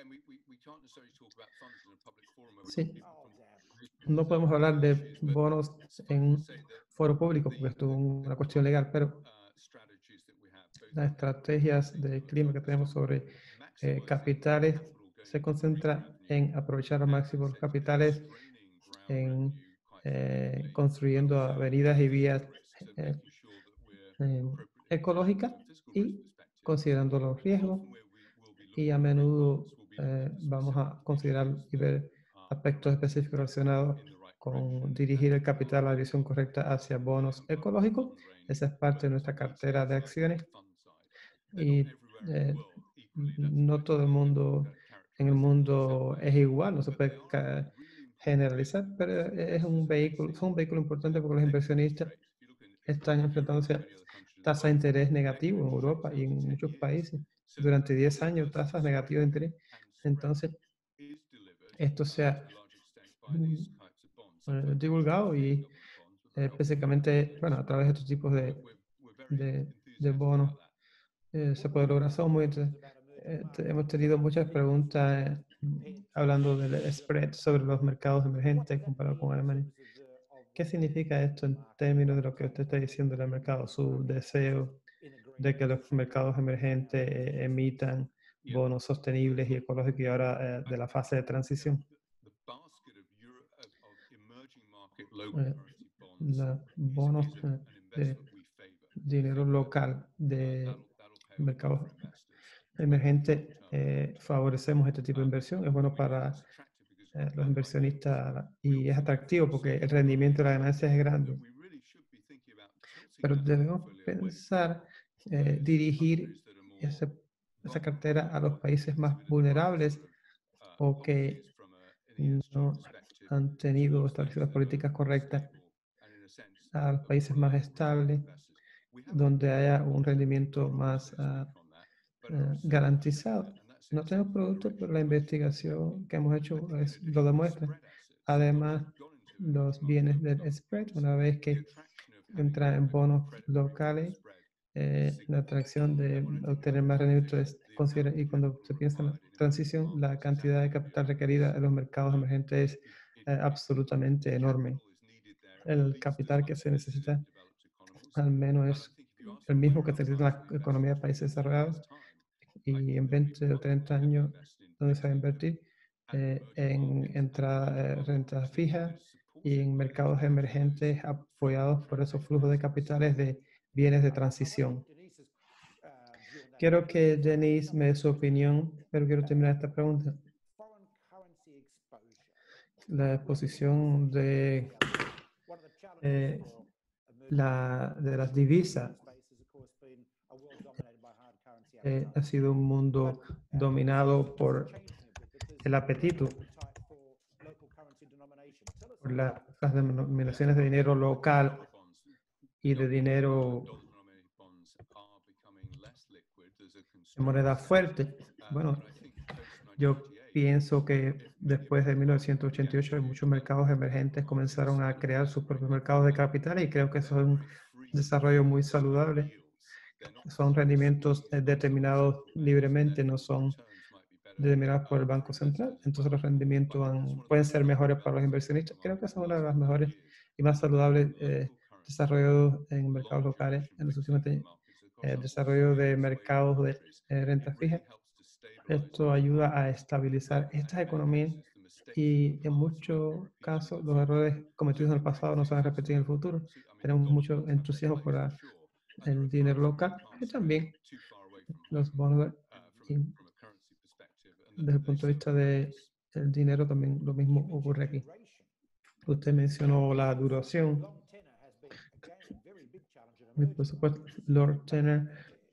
Sí. No podemos hablar de bonos en foro público porque esto es una cuestión legal, pero las estrategias de clima que tenemos sobre eh, capitales se concentra en aprovechar al máximo los capitales, en eh, construyendo avenidas y vías eh, eh, ecológicas y considerando los riesgos, y a menudo eh, vamos a considerar y ver aspectos específicos relacionados con dirigir el capital a la dirección correcta hacia bonos ecológicos. Esa es parte de nuestra cartera de acciones y eh, no todo el mundo en el mundo es igual, no se puede generalizar, pero es un vehículo, fue un vehículo importante porque los inversionistas están enfrentándose a tasas de interés negativo en Europa y en muchos países. Durante diez años, tasas negativas de interés. Entonces, esto se ha mm, divulgado y eh, específicamente, bueno, a través de estos tipos de, de, de bonos eh, se puede lograr. Somos muy inter- eh, te- hemos tenido muchas preguntas eh, hablando del spread sobre los mercados emergentes comparado con Alemania. ¿Qué significa esto en términos de lo que usted está diciendo del mercado? Su deseo de que los mercados emergentes eh, emitan bonos sostenibles y ecológicos y ahora eh, de la fase de transición. Eh, la- bonos eh, de dinero local de mercados emergentes, eh, favorecemos este tipo de inversión. Es bueno para eh, los inversionistas y es atractivo porque el rendimiento de la ganancia es grande. Pero debemos pensar, eh, dirigir ese, esa cartera a los países más vulnerables o que no han tenido establecidas políticas correctas, a los países más estables, donde haya un rendimiento más uh, uh, garantizado. No tenemos productos, pero la investigación que hemos hecho es, lo demuestra. Además, los bienes del spread, una vez que entra en bonos locales, eh, la atracción de obtener más rendimiento es considera, y cuando se piensa en la transición, la cantidad de capital requerida en los mercados emergentes es eh, absolutamente enorme. El capital que se necesita al menos es el mismo que se necesita en la economía de países desarrollados, y en veinte o treinta años donde se va a invertir eh, en entrada eh, renta fija y en mercados emergentes apoyados por esos flujos de capitales de bienes de transición. Quiero que Denise me dé su opinión, pero quiero terminar esta pregunta. La exposición de, eh, la, de las divisas eh, ha sido un mundo dominado por el apetito por la, las denominaciones de dinero local y de dinero de moneda fuerte. Bueno, yo pienso que después de mil novecientos ochenta y ocho muchos mercados emergentes comenzaron a crear sus propios mercados de capitales y creo que eso es un desarrollo muy saludable. Son rendimientos determinados libremente, no son determinados por el Banco Central. Entonces los rendimientos van, pueden ser mejores para los inversionistas. Creo que es una de las mejores y más saludables eh, desarrollos en mercados locales en los últimos años. El desarrollo de mercados de eh, renta fija. Esto ayuda a estabilizar estas economías y en muchos casos los errores cometidos en el pasado no se van a repetir en el futuro. Tenemos mucho entusiasmo por la, el dinero local y también los bonos. Y desde el punto de vista del dinero también lo mismo ocurre aquí. Usted mencionó la duración. Y por supuesto, Lord Tenner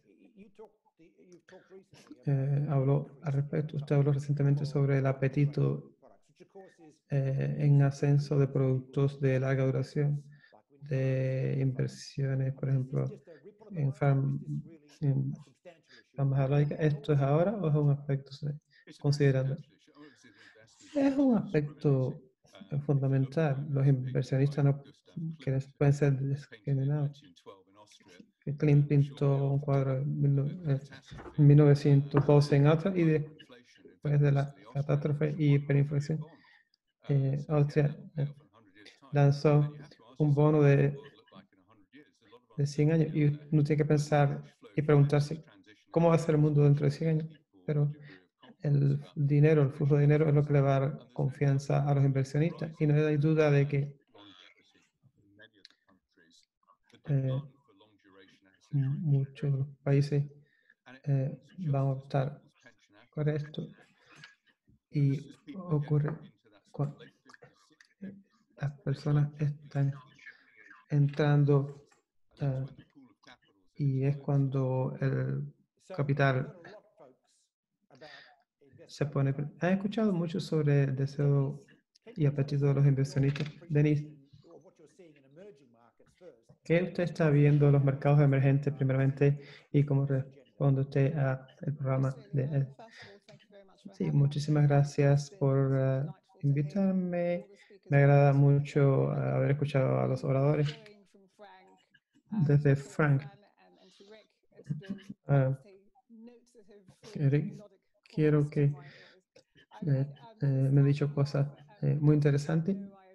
eh, habló al respecto. Usted habló recientemente sobre el apetito eh, en ascenso de productos de larga duración, de inversiones, por ejemplo, en farm, en farmacéutica. ¿Esto es ahora o es un aspecto considerando? Es un aspecto es fundamental. Los inversionistas no que pueden ser discriminados. Klein pintó un cuadro en mil novecientos doce en Austria y después de la catástrofe y hiperinflación, eh, Austria eh, lanzó un bono de, de cien años y uno tiene que pensar y preguntarse cómo va a ser el mundo dentro de cien años. Pero el dinero, el flujo de dinero es lo que le va a dar confianza a los inversionistas y no hay duda de que eh, muchos países eh, van a optar por esto y ocurre cuando las personas están entrando uh, y es cuando el capital se pone. ¿Han escuchado mucho sobre el deseo y apetito de los inversionistas? Denis, ¿qué usted está viendo en los mercados emergentes primeramente y cómo responde usted al programa de él? Sí, muchísimas gracias por uh, invitarme. Me agrada mucho uh, haber escuchado a los oradores. Desde Frank, uh, Eric, quiero que eh, eh, me ha dicho cosas eh, muy interesantes.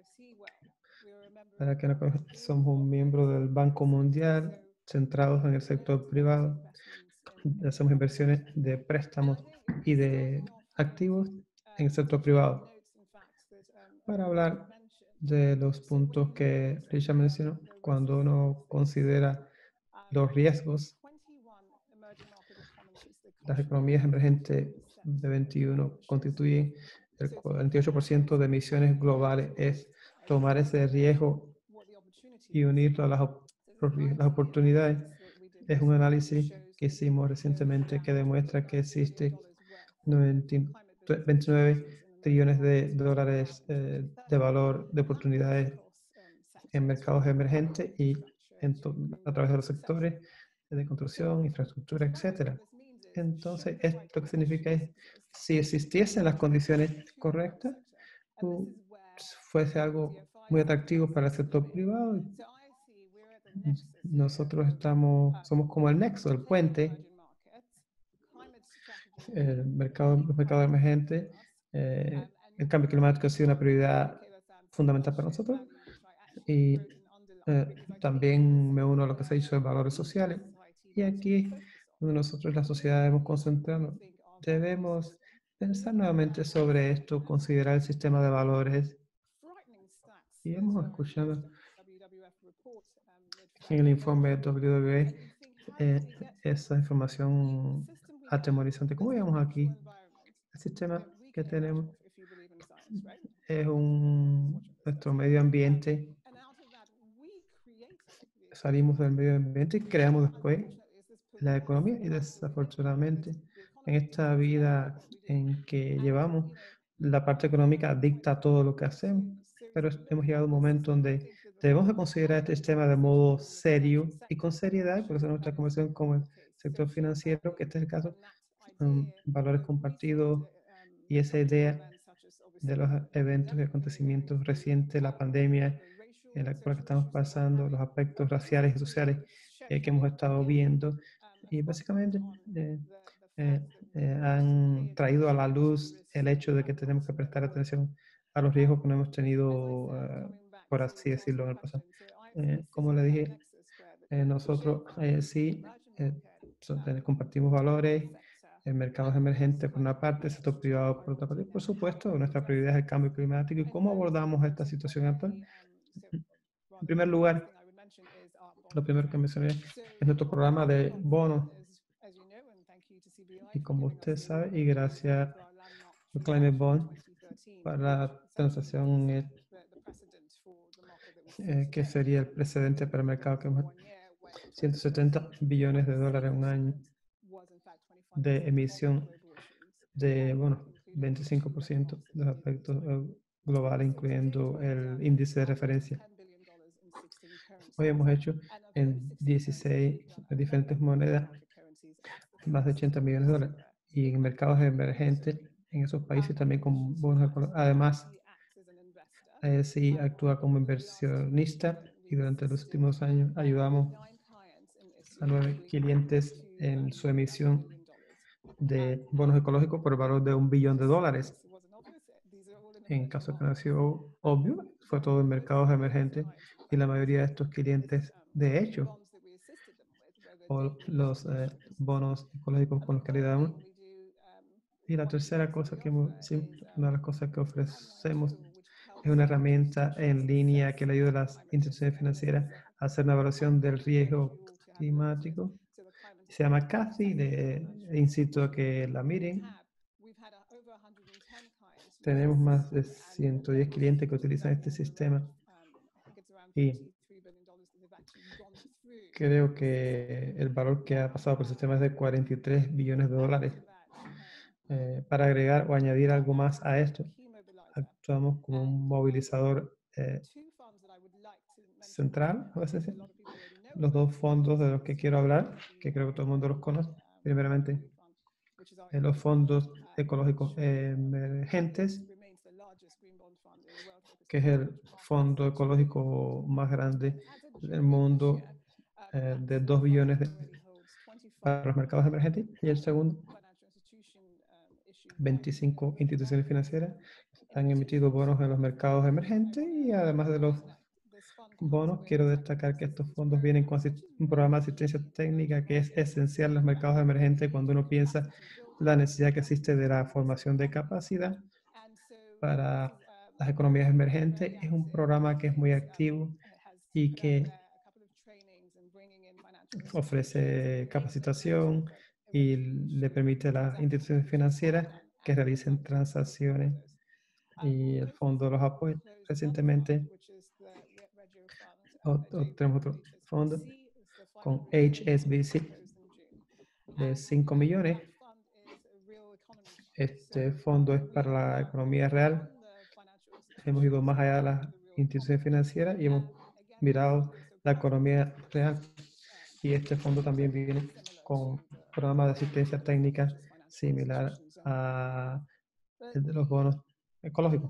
Para que no conozcan, somos un miembro del Banco Mundial, centrados en el sector privado. Hacemos inversiones de préstamos y de activos en el sector privado. Para hablar de los puntos que Richard mencionó, cuando uno considera los riesgos, las economías emergentes de veintiuno constituyen el cuarenta y ocho por ciento de emisiones globales. Es tomar ese riesgo y unirlo a las, op las oportunidades. Es un análisis que hicimos recientemente que demuestra que existe veintinueve trillones de dólares eh, de valor de oportunidades en mercados emergentes y en a través de los sectores de construcción, infraestructura, etcétera. Entonces, esto que significa es, si existiesen las condiciones correctas, fuese algo muy atractivo para el sector privado. Nosotros estamos, somos como el nexo, el puente, el mercado, los mercados emergentes. Eh, el cambio climático ha sido una prioridad fundamental para nosotros. Y eh, también me uno a lo que se ha dicho de valores sociales. Y aquí, nosotros, la sociedad, debemos concentrarnos. Debemos pensar nuevamente sobre esto, considerar el sistema de valores. Y hemos escuchado en el informe W W E eh, esa información atemorizante. ¿Cómo llegamos aquí? El sistema que tenemos es un, nuestro medio ambiente. Salimos del medio ambiente y creamos después la economía y desafortunadamente en esta vida en que llevamos, la parte económica dicta todo lo que hacemos, pero hemos llegado a un momento donde debemos de considerar este sistema de modo serio y con seriedad, por eso nuestra conversación como el sector financiero, que este es el caso, um, valores compartidos y esa idea de los eventos y acontecimientos recientes, la pandemia en la cual estamos pasando, los aspectos raciales y sociales eh, que hemos estado viendo y básicamente eh, eh, eh, han traído a la luz el hecho de que tenemos que prestar atención a los riesgos que no hemos tenido, uh, por así decirlo, en el pasado. Eh, como le dije, eh, nosotros eh, sí eh, so, compartimos valores, el mercado es emergente por una parte, el sector privado por otra parte. Por supuesto, nuestra prioridad es el cambio climático y cómo abordamos esta situación actual. En primer lugar, lo primero que mencioné es nuestro programa de bonos. Y como usted sabe, y gracias al Climate Bond para la transacción eh, eh, que sería el precedente para el mercado, que es ciento setenta billones de dólares en un año de emisión de, bueno, veinticinco por ciento de los aspectos globales, incluyendo el índice de referencia. Hoy hemos hecho en dieciséis diferentes monedas más de ochenta millones de dólares y en mercados emergentes en esos países también con bonos. Además, A E S I actúa como inversionista y durante los últimos años ayudamos a nueve clientes en su emisión de bonos ecológicos por el valor de un billón de dólares. En caso que no ha sido obvio, fue todo en mercados emergentes y la mayoría de estos clientes, de hecho, o los eh, bonos ecológicos con los que le damos. Y la tercera cosa que hemos, sí, una de las cosas que ofrecemos es una herramienta en línea que le ayuda a las instituciones financieras a hacer una evaluación del riesgo climático. Se llama Cathy, le incito a que la miren. Tenemos más de ciento diez clientes que utilizan este sistema y creo que el valor que ha pasado por el sistema es de cuarenta y tres billones de dólares. Eh, para agregar o añadir algo más a esto, actuamos como un movilizador eh, central, o sea, los dos fondos de los que quiero hablar, que creo que todo el mundo los conoce. Primeramente, eh, los fondos ecológicos emergentes, que es el fondo ecológico más grande del mundo, eh, de dos billones de, para los mercados emergentes. Y el segundo, veinticinco instituciones financieras han emitido bonos en los mercados emergentes y además de los bonos, quiero destacar que estos fondos vienen con un programa de asistencia técnica que es esencial en los mercados emergentes cuando uno piensa la necesidad que existe de la formación de capacidad para las economías emergentes. Es un programa que es muy activo y que ofrece capacitación y le permite a las instituciones financieras que realicen transacciones y el fondo los apoya. Recientemente otro, tenemos otro fondo con H S B C de cinco millones. Este fondo es para la economía real. Hemos ido más allá de las instituciones financieras y hemos mirado la economía real. Y este fondo también viene con un programa de asistencia técnica similar a el de los bonos ecológicos.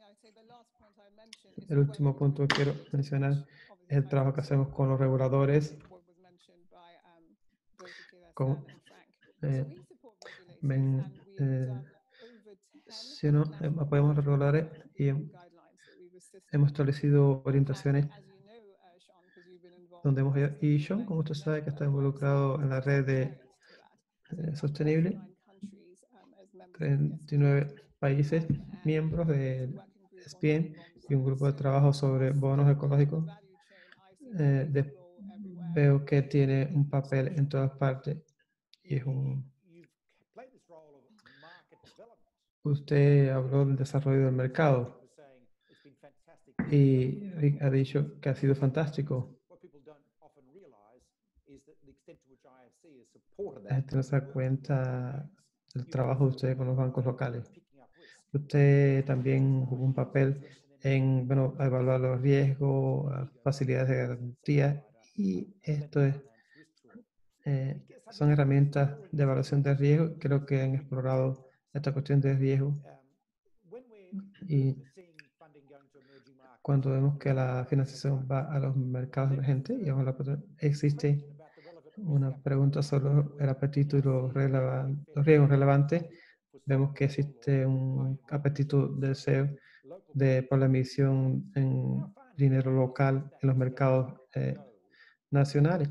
El último punto que quiero mencionar es el trabajo que hacemos con los reguladores, con eh, ven, eh, si no, eh, apoyamos a los reguladores y hemos establecido orientaciones donde hemos ido. Y Sean, como usted sabe, que está involucrado en la red de eh, sostenible, treinta y nueve países miembros del S P M y un grupo de trabajo sobre bonos ecológicos. Eh, de, veo que tiene un papel en todas partes y es un... Usted habló del desarrollo del mercado y ha dicho que ha sido fantástico. La gente no se da cuenta del trabajo de usted con los bancos locales. Usted también jugó un papel en, bueno, evaluar los riesgos, facilidades de garantía, y esto es, eh, son herramientas de evaluación de riesgo. Creo que han explorado esta cuestión de riesgo. Y cuando vemos que la financiación va a los mercados emergentes, y existe una pregunta sobre el apetito y los, relevan, los riesgos relevantes. Vemos que existe un apetito de deseo de, por la emisión en dinero local en los mercados eh, nacionales.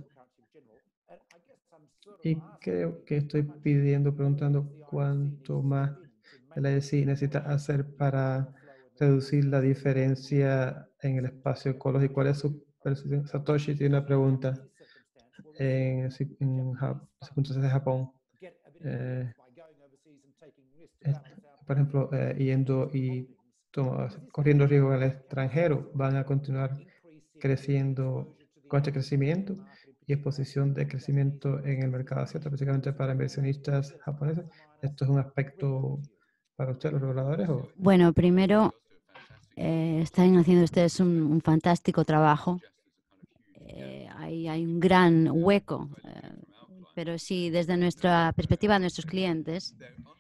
Y creo que estoy pidiendo, preguntando cuánto más el A E S I necesita hacer para reducir la diferencia en el espacio ecológico. ¿Cuál es su percepción? Satoshi tiene una pregunta en, en circunstancias de Japón. Eh, eh, por ejemplo, eh, yendo y toma, corriendo riesgo al extranjero, van a continuar creciendo con este crecimiento y exposición de crecimiento en el mercado asiático, básicamente para inversionistas japoneses. ¿Esto es un aspecto para ustedes, los reguladores? ¿O? Bueno, primero, eh, están haciendo ustedes un, un fantástico trabajo. Eh, hay, hay un gran hueco, eh, pero sí, desde nuestra perspectiva, nuestros clientes,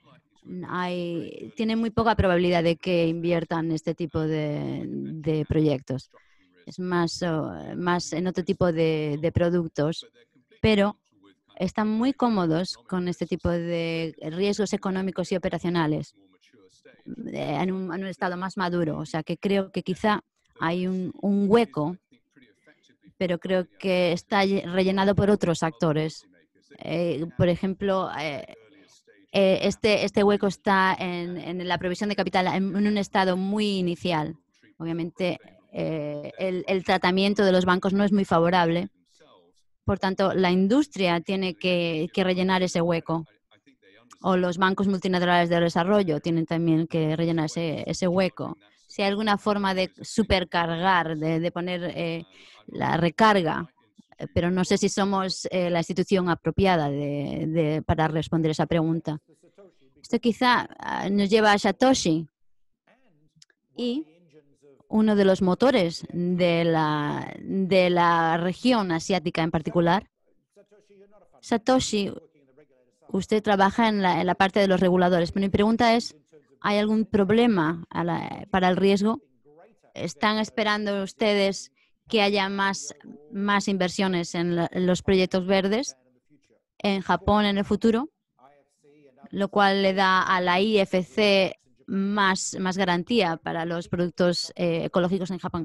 hay, tiene muy poca probabilidad de que inviertan en este tipo de, de proyectos. Es más, uh, más en otro tipo de, de productos, pero están muy cómodos con este tipo de riesgos económicos y operacionales eh, en, un, en un estado más maduro. O sea que creo que quizá hay un, un hueco, pero creo que está rellenado por otros actores. Eh, por ejemplo, eh, eh, este, este hueco está en, en la provisión de capital en, en un estado muy inicial. Obviamente, eh, el, el tratamiento de los bancos no es muy favorable. Por tanto, la industria tiene que, que rellenar ese hueco. O los bancos multinacionales de desarrollo tienen también que rellenar ese, ese hueco. Si hay alguna forma de supercargar, de, de poner eh, la recarga, eh, pero no sé si somos eh, la institución apropiada de, de, para responder esa pregunta. Esto quizá uh, nos lleva a Satoshi y uno de los motores de la, de la región asiática en particular. Satoshi, usted trabaja en la, en la parte de los reguladores, pero mi pregunta es, ¿hay algún problema a la, para el riesgo? ¿Están esperando ustedes que haya más, más inversiones en, la, en los proyectos verdes en Japón en el futuro? Lo cual le da a la I F C más, más garantía para los productos eh, ecológicos en Japón.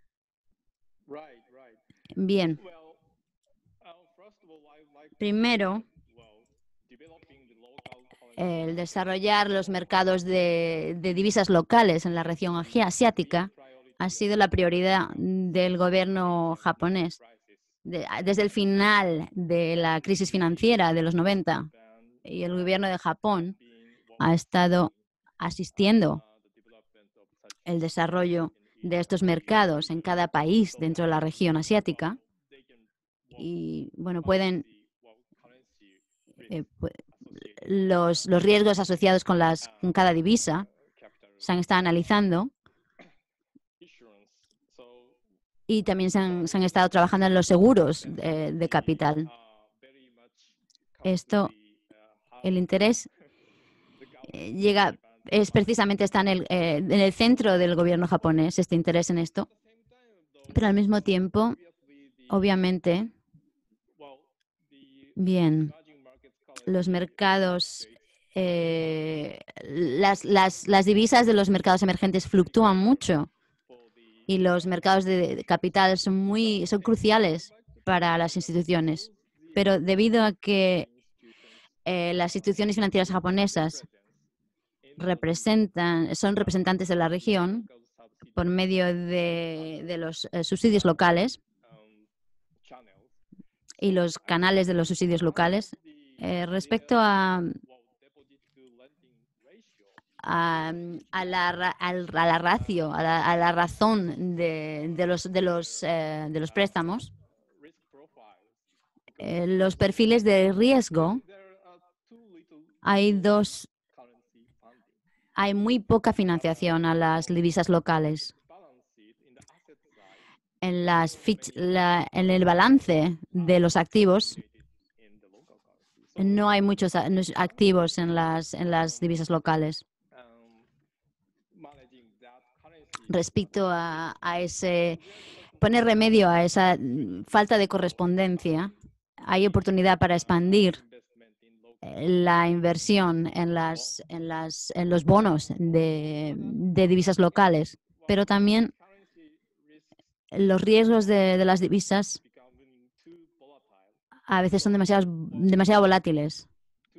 Bien. Primero, el desarrollar los mercados de, de divisas locales en la región asiática ha sido la prioridad del gobierno japonés. De, desde el final de la crisis financiera de los noventa, y el gobierno de Japón ha estado asistiendo el desarrollo de estos mercados en cada país dentro de la región asiática. Y, bueno, pueden... Eh, pu los, los riesgos asociados con, las, con cada divisa se han estado analizando y también se han, se han estado trabajando en los seguros de, de capital. Esto, el interés eh, llega, es precisamente está en el, eh, en el centro del gobierno japonés, este interés en esto. Pero al mismo tiempo, obviamente, bien, los mercados, eh, las, las, las divisas de los mercados emergentes fluctúan mucho y los mercados de capital son muy, son cruciales para las instituciones. Pero debido a que eh, las instituciones financieras japonesas representan, son representantes de la región por medio de, de los eh, subsidios locales y los canales de los subsidios locales, eh, respecto a, a, a, la, a la ratio, a la, a la razón de, de, los, de, los, eh, de los préstamos, eh, los perfiles de riesgo, hay dos, hay muy poca financiación a las divisas locales. En, las fich, la, en el balance de los activos no hay muchos activos en las, en las divisas locales. Respecto a, a ese, poner remedio a esa falta de correspondencia, hay oportunidad para expandir la inversión en, las, en, las, en los bonos de, de divisas locales, pero también los riesgos de, de las divisas a veces son demasiado, demasiado volátiles.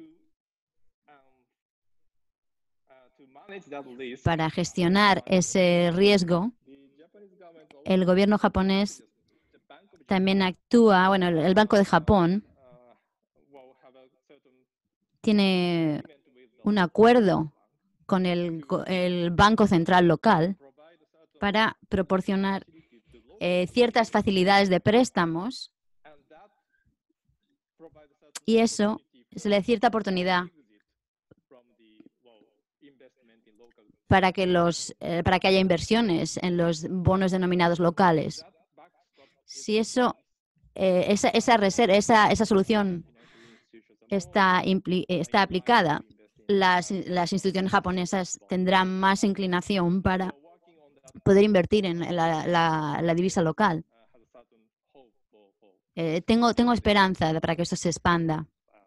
Para gestionar ese riesgo, el gobierno japonés también actúa, bueno, el Banco de Japón tiene un acuerdo con el, el Banco Central local para proporcionar eh, ciertas facilidades de préstamos, y eso se le da cierta oportunidad para que, los, eh, para que haya inversiones en los bonos denominados locales. Si eso, eh, esa, esa, reserva, esa, esa solución está, está aplicada, las, las instituciones japonesas tendrán más inclinación para poder invertir en la, la, la divisa local. Eh, tengo, tengo esperanza de, para que esto se expanda.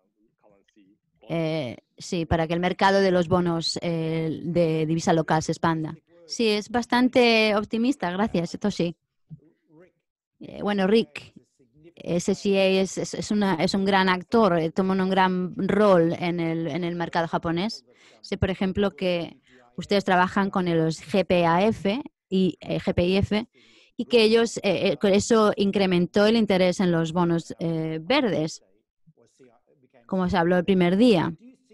Eh, sí, para que el mercado de los bonos eh, de divisa local se expanda. Sí, es bastante optimista, gracias, esto sí. Eh, bueno, Rick, ese sí es, es, es, una, es un gran actor, eh, toma un gran rol en el, en el mercado japonés. Sé, por ejemplo, que ustedes trabajan con los G P A F y eh, G P I F y que ellos, eh, eh, eso incrementó el interés en los bonos eh, verdes, como se habló el primer día.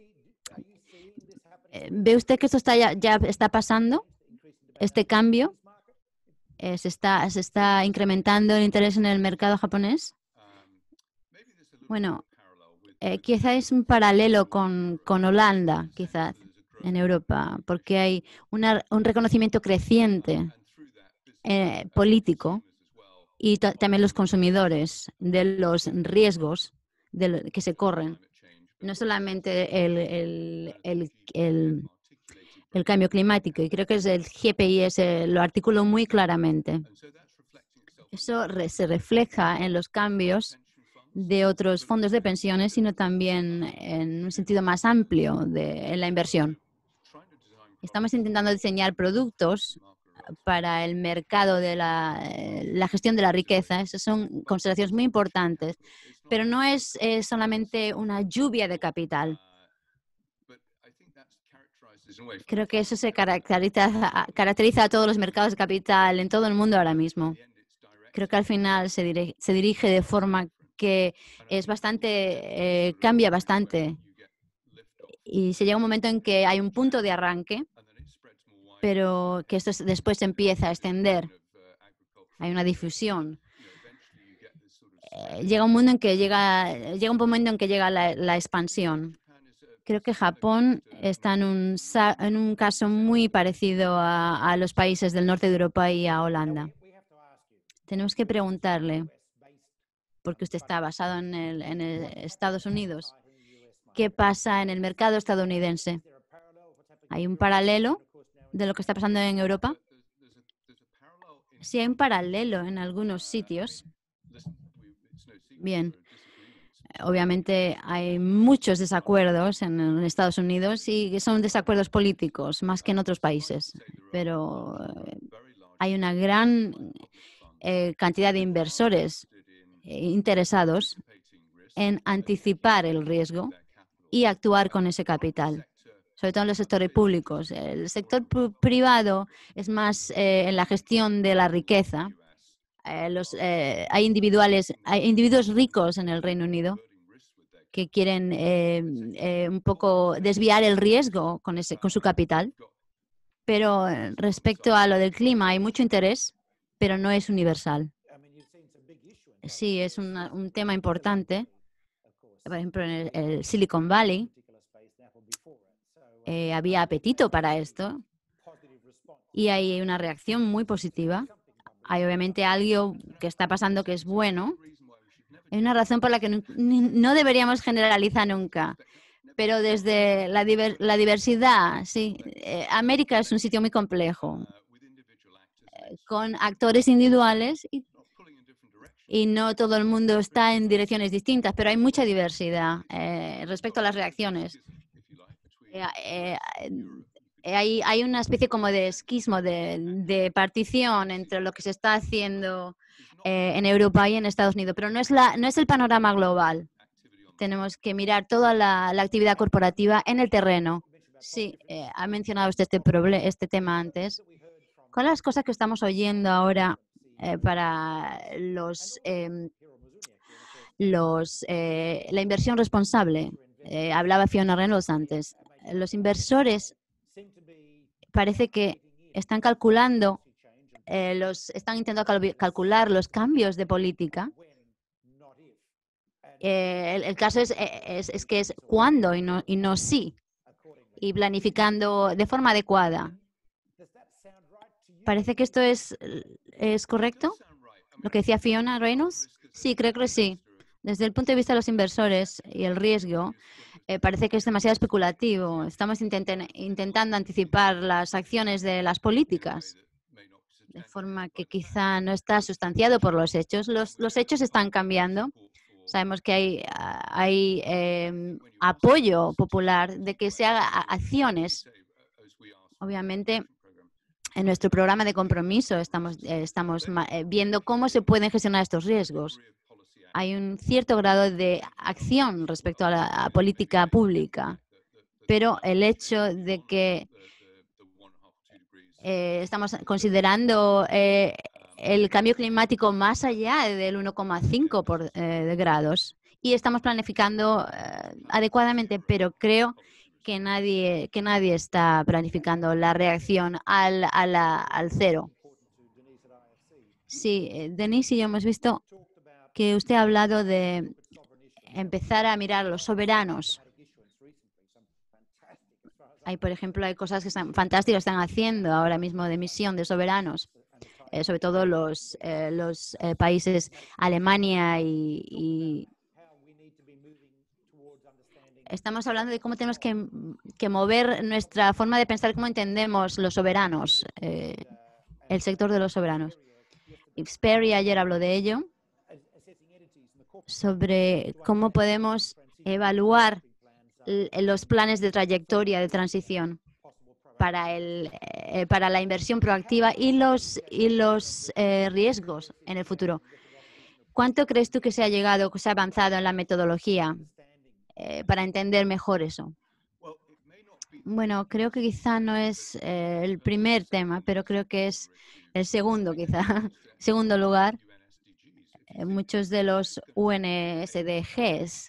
¿Ve usted que esto está ya, ya está pasando? ¿Este cambio? Eh, ¿se, está, ¿Se está incrementando el interés en el mercado japonés? Bueno, eh, quizá es un paralelo con, con Holanda, quizás, en Europa, porque hay una, un reconocimiento creciente eh, político y también los consumidores de los riesgos de lo, que se corren. No solamente el, el, el, el, el cambio climático, y creo que es el G P I S lo articuló muy claramente. Eso re, se refleja en los cambios de otros fondos de pensiones, sino también en un sentido más amplio de, en la inversión. Estamos intentando diseñar productos para el mercado de la, la gestión de la riqueza. Esas son consideraciones muy importantes, pero no es, es solamente una lluvia de capital. Creo que eso se caracteriza, caracteriza a todos los mercados de capital en todo el mundo ahora mismo. Creo que al final se dirige, se dirige de forma que es bastante, eh, cambia bastante. Y se llega un momento en que hay un punto de arranque, pero que esto después empieza a extender. Hay una difusión. Eh, llega un mundo en que llega, llega un momento en que llega la, la expansión. Creo que Japón está en un, en un caso muy parecido a, a los países del norte de Europa y a Holanda. Tenemos que preguntarle, porque usted está basado en, el, en el Estados Unidos, ¿qué pasa en el mercado estadounidense? ¿Hay un paralelo de lo que está pasando en Europa? Sí, hay un paralelo en algunos sitios. Bien. Obviamente hay muchos desacuerdos en Estados Unidos y son desacuerdos políticos más que en otros países, pero hay una gran eh, cantidad de inversores eh, interesados en anticipar el riesgo y actuar con ese capital, sobre todo en los sectores públicos. El sector privado es más eh, en la gestión de la riqueza. Eh, los, eh, hay individuales, hay individuos ricos en el Reino Unido que quieren eh, eh, un poco desviar el riesgo con, ese, con su capital. Pero respecto a lo del clima hay mucho interés, pero no es universal. Sí, es una, un tema importante. Por ejemplo, en el, el Silicon Valley eh, había apetito para esto y hay una reacción muy positiva. Hay obviamente algo que está pasando que es bueno. Hay una razón por la que no, no deberíamos generalizar nunca, pero desde la, diver, la diversidad, sí. Eh, América es un sitio muy complejo, eh, con actores individuales y, y no todo el mundo está en direcciones distintas, pero hay mucha diversidad eh, respecto a las reacciones. Eh, eh, hay, hay una especie como de esquismo, de, de partición entre lo que se está haciendo Eh, en Europa y en Estados Unidos, pero no es, la, no es el panorama global. Tenemos que mirar toda la, la actividad corporativa en el terreno. Sí, eh, ha mencionado usted este, este tema antes. ¿Cuáles son las cosas que estamos oyendo ahora eh, para los, eh, los eh, la inversión responsable? Eh, hablaba Fiona Reynolds antes. Los inversores parece que están calculando Eh, los, están intentando cal calcular los cambios de política. Eh, el, el caso es, es, es que es cuándo y no, y no sí. Y planificando de forma adecuada. ¿Parece que esto es, es correcto? ¿Lo que decía Fiona Reynolds? Sí, creo que sí. Desde el punto de vista de los inversores y el riesgo, eh, parece que es demasiado especulativo. Estamos intenten- intentando anticipar las acciones de las políticas de forma que quizá no está sustanciado por los hechos. Los, los hechos están cambiando. Sabemos que hay, hay eh, apoyo popular de que se haga acciones. Obviamente, en nuestro programa de compromiso estamos, eh, estamos eh, viendo cómo se pueden gestionar estos riesgos. Hay un cierto grado de acción respecto a la a política pública, pero el hecho de que eh, estamos considerando eh, el cambio climático más allá del uno coma cinco por, eh, de grados y estamos planificando eh, adecuadamente, pero creo que nadie, que nadie está planificando la reacción al, a la- al cero. Sí, eh, Denise y yo hemos visto que usted ha hablado de empezar a mirar a los soberanos. Hay, por ejemplo, hay cosas que están fantásticas, están haciendo ahora mismo de misión de soberanos, eh, sobre todo los, eh, los eh, países Alemania y, y estamos hablando de cómo tenemos que, que mover nuestra forma de pensar, cómo entendemos los soberanos, eh, el sector de los soberanos. Sperry ayer habló de ello, sobre cómo podemos evaluar los planes de trayectoria de transición para, el, eh, para la inversión proactiva y los, y los eh, riesgos en el futuro. ¿Cuánto crees tú que se ha llegado, que se ha avanzado en la metodología eh, para entender mejor eso? Bueno, creo que quizá no es eh, el primer tema, pero creo que es el segundo, quizá. Segundo lugar, eh, muchos de los U N S D Gs,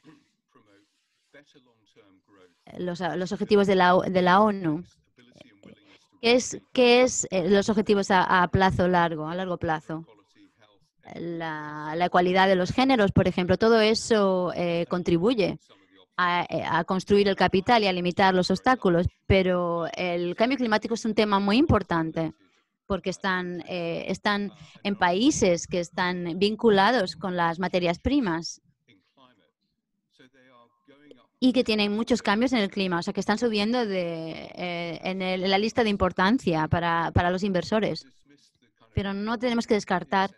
los, los objetivos de la, de la ONU, ¿qué es, qué es eh, los objetivos a, a plazo largo, a largo plazo? La, la ecualidad de los géneros, por ejemplo, todo eso eh, contribuye a, a construir el capital y a limitar los obstáculos, pero el cambio climático es un tema muy importante porque están, eh, están en países que están vinculados con las materias primas y que tienen muchos cambios en el clima, o sea, que están subiendo de, eh, en, el, en la lista de importancia para, para los inversores. Pero no tenemos que descartar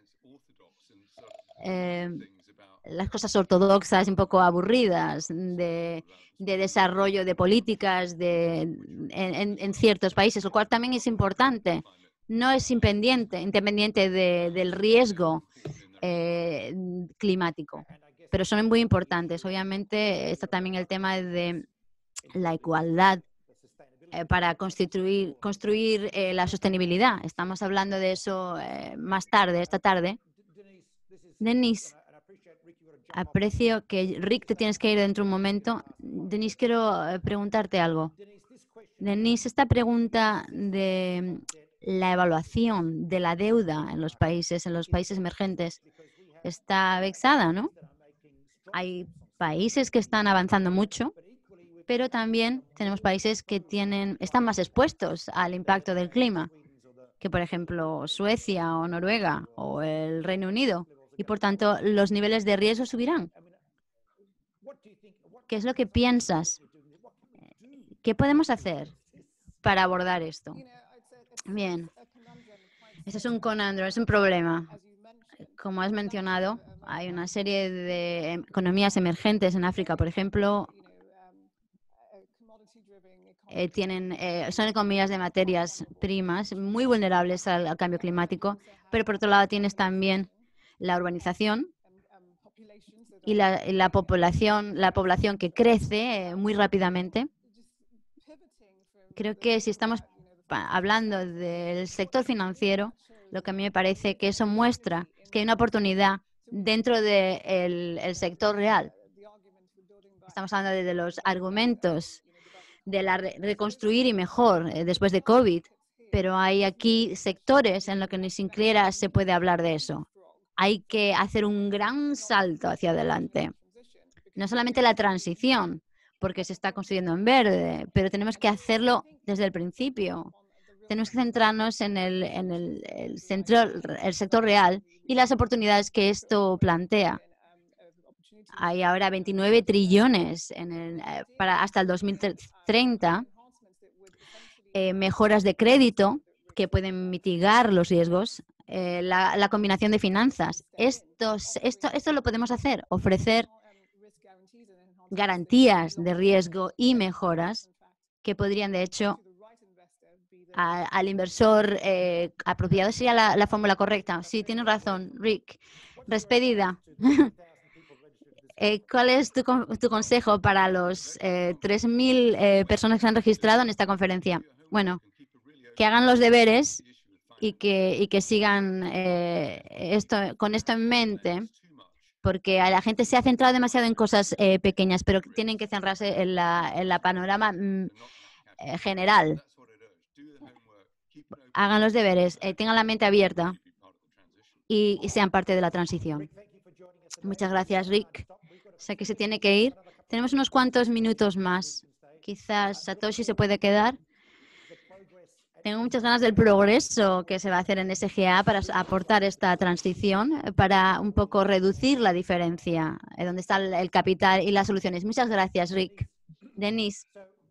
eh, las cosas ortodoxas, un poco aburridas, de, de desarrollo de políticas de, en, en, en ciertos países, lo cual también es importante. No es independiente, independiente de, del riesgo eh, climático, pero son muy importantes. Obviamente está también el tema de la igualdad eh, para construir, construir eh, la sostenibilidad. Estamos hablando de eso eh, más tarde, esta tarde. Denise, aprecio que Rick te tienes que ir dentro de un momento. Denise, quiero eh, preguntarte algo. Denise, esta pregunta de la evaluación de la deuda en los países, en los países emergentes, está vexada, ¿no? Hay países que están avanzando mucho, pero también tenemos países que tienen, están más expuestos al impacto del clima, que por ejemplo Suecia o Noruega o el Reino Unido, y por tanto los niveles de riesgo subirán. ¿Qué es lo que piensas? ¿Qué podemos hacer para abordar esto? Bien, ese es un conundrum, es un problema. Como has mencionado, hay una serie de economías emergentes en África, por ejemplo, eh, tienen, eh, son economías de materias primas muy vulnerables al, al cambio climático, pero por otro lado tienes también la urbanización y la, y la población, la población que crece eh, muy rápidamente. Creo que si estamos hablando del sector financiero, lo que a mí me parece que eso muestra que hay una oportunidad dentro del de el sector real. Estamos hablando de, de los argumentos de la re reconstruir y mejor eh, después de COVID, pero hay aquí sectores en los que ni siquiera se puede hablar de eso. Hay que hacer un gran salto hacia adelante. No solamente la transición, porque se está construyendo en verde, pero tenemos que hacerlo desde el principio. Tenemos que centrarnos en el, en el, el, centro, el sector real y las oportunidades que esto plantea. hay ahora veintinueve trillones en el, eh, para hasta el dos mil treinta, eh, mejoras de crédito que pueden mitigar los riesgos, eh, la, la combinación de finanzas. Estos, esto, esto lo podemos hacer, ofrecer garantías de riesgo y mejoras que podrían, de hecho, a, al inversor eh, apropiado. Sería la, la fórmula correcta. Sí, tienes razón, Rick. Despedida. eh, ¿Cuál es tu, tu consejo para los eh, tres mil eh, personas que se han registrado en esta conferencia? Bueno, que hagan los deberes y que, y que sigan eh, esto, con esto en mente, porque a la gente se ha centrado demasiado en cosas eh, pequeñas, pero tienen que centrarse en la, en la panorama mm, eh, general. Hagan los deberes, eh, tengan la mente abierta y, y sean parte de la transición. Muchas gracias, Rick. Sé que se tiene que ir. Tenemos unos cuantos minutos más. Quizás Satoshi se puede quedar. Tengo muchas ganas del progreso que se va a hacer en S G A para aportar esta transición, para un poco reducir la diferencia, eh, donde está el, el capital y las soluciones. Muchas gracias, Rick. Denise.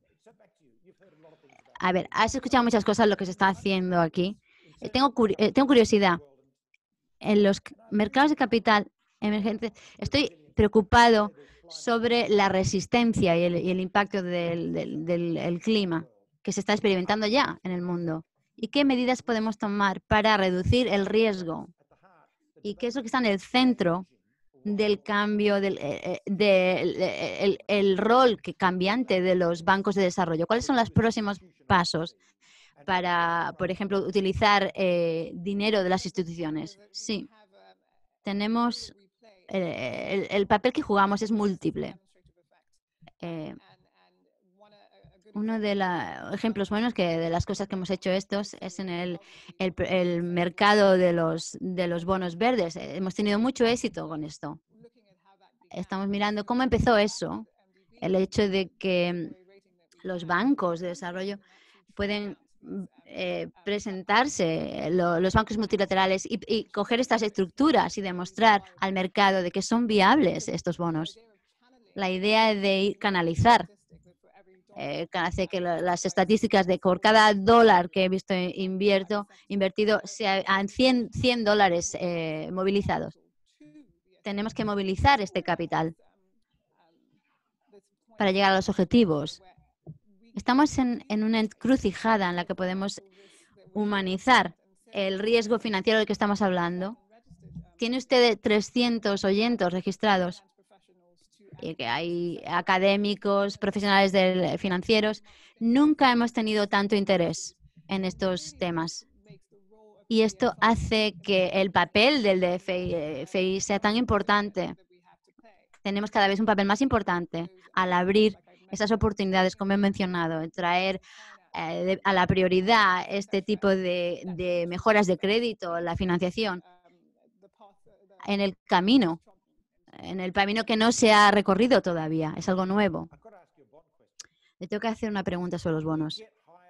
A ver, has escuchado muchas cosas lo que se está haciendo aquí. Eh, tengo, curi eh, tengo curiosidad. En los mercados de capital emergentes estoy preocupado sobre la resistencia y el, y el impacto del, del, del el clima que se está experimentando ya en el mundo. ¿Y qué medidas podemos tomar para reducir el riesgo? ¿Y qué es lo que está en el centro del cambio, del eh, de, de, el, el rol que cambiante de los bancos de desarrollo? ¿Cuáles son los próximos pasos para, por ejemplo, utilizar eh, dinero de las instituciones? Sí, tenemos, eh, el, el papel que jugamos es múltiple. Eh, Uno de los ejemplos buenos que de las cosas que hemos hecho estos es en el, el, el mercado de los, de los bonos verdes. Hemos tenido mucho éxito con esto. Estamos mirando cómo empezó eso, el hecho de que los bancos de desarrollo pueden eh, presentarse, lo, los bancos multilaterales, y, y coger estas estructuras y demostrar al mercado de que son viables estos bonos. La idea de ir canalizar. Eh, hace que lo, las estadísticas de por cada dólar que he visto invierto, invertido sean cien, cien dólares eh, movilizados. Tenemos que movilizar este capital para llegar a los objetivos. Estamos en, en una encrucijada en la que podemos humanizar el riesgo financiero del que estamos hablando. Tiene usted trescientos oyentes registrados. Y que hay académicos, profesionales del, financieros. Nunca hemos tenido tanto interés en estos temas. Y esto hace que el papel del D F I sea tan importante. Tenemos cada vez un papel más importante al abrir esas oportunidades, como he mencionado, traer eh, de, a la prioridad este tipo de, de mejoras de crédito, la financiación, en el camino. en el camino que no se ha recorrido todavía. Es algo nuevo. Le tengo que hacer una pregunta sobre los bonos.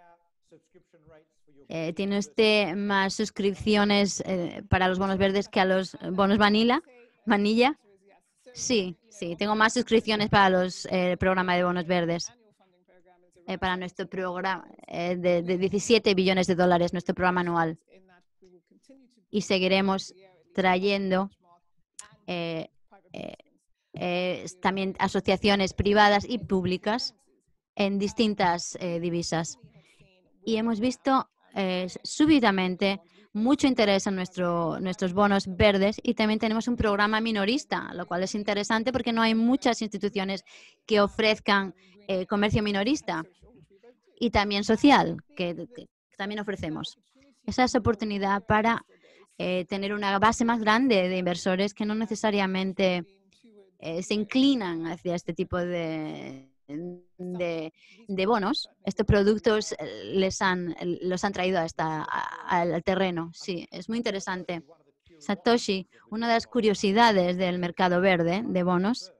Eh, ¿Tiene usted más suscripciones eh, para los bonos verdes que a los bonos vanilla? ¿Vanilla? Sí, sí. Tengo más suscripciones para los eh, programas de bonos verdes. Eh, para nuestro programa eh, de, de diecisiete billones de dólares, nuestro programa anual. Y seguiremos trayendo eh, Eh, eh, también asociaciones privadas y públicas en distintas eh, divisas. Y hemos visto eh, súbitamente mucho interés en nuestro, nuestros bonos verdes y también tenemos un programa minorista, lo cual es interesante porque no hay muchas instituciones que ofrezcan eh, comercio minorista y también social, que, que también ofrecemos. Esa es oportunidad para eh, tener una base más grande de inversores que no necesariamente eh, se inclinan hacia este tipo de, de, de bonos. Estos productos les han, los han traído a esta, a, al terreno. Sí, es muy interesante. Satoshi, una de las curiosidades del mercado verde de bonos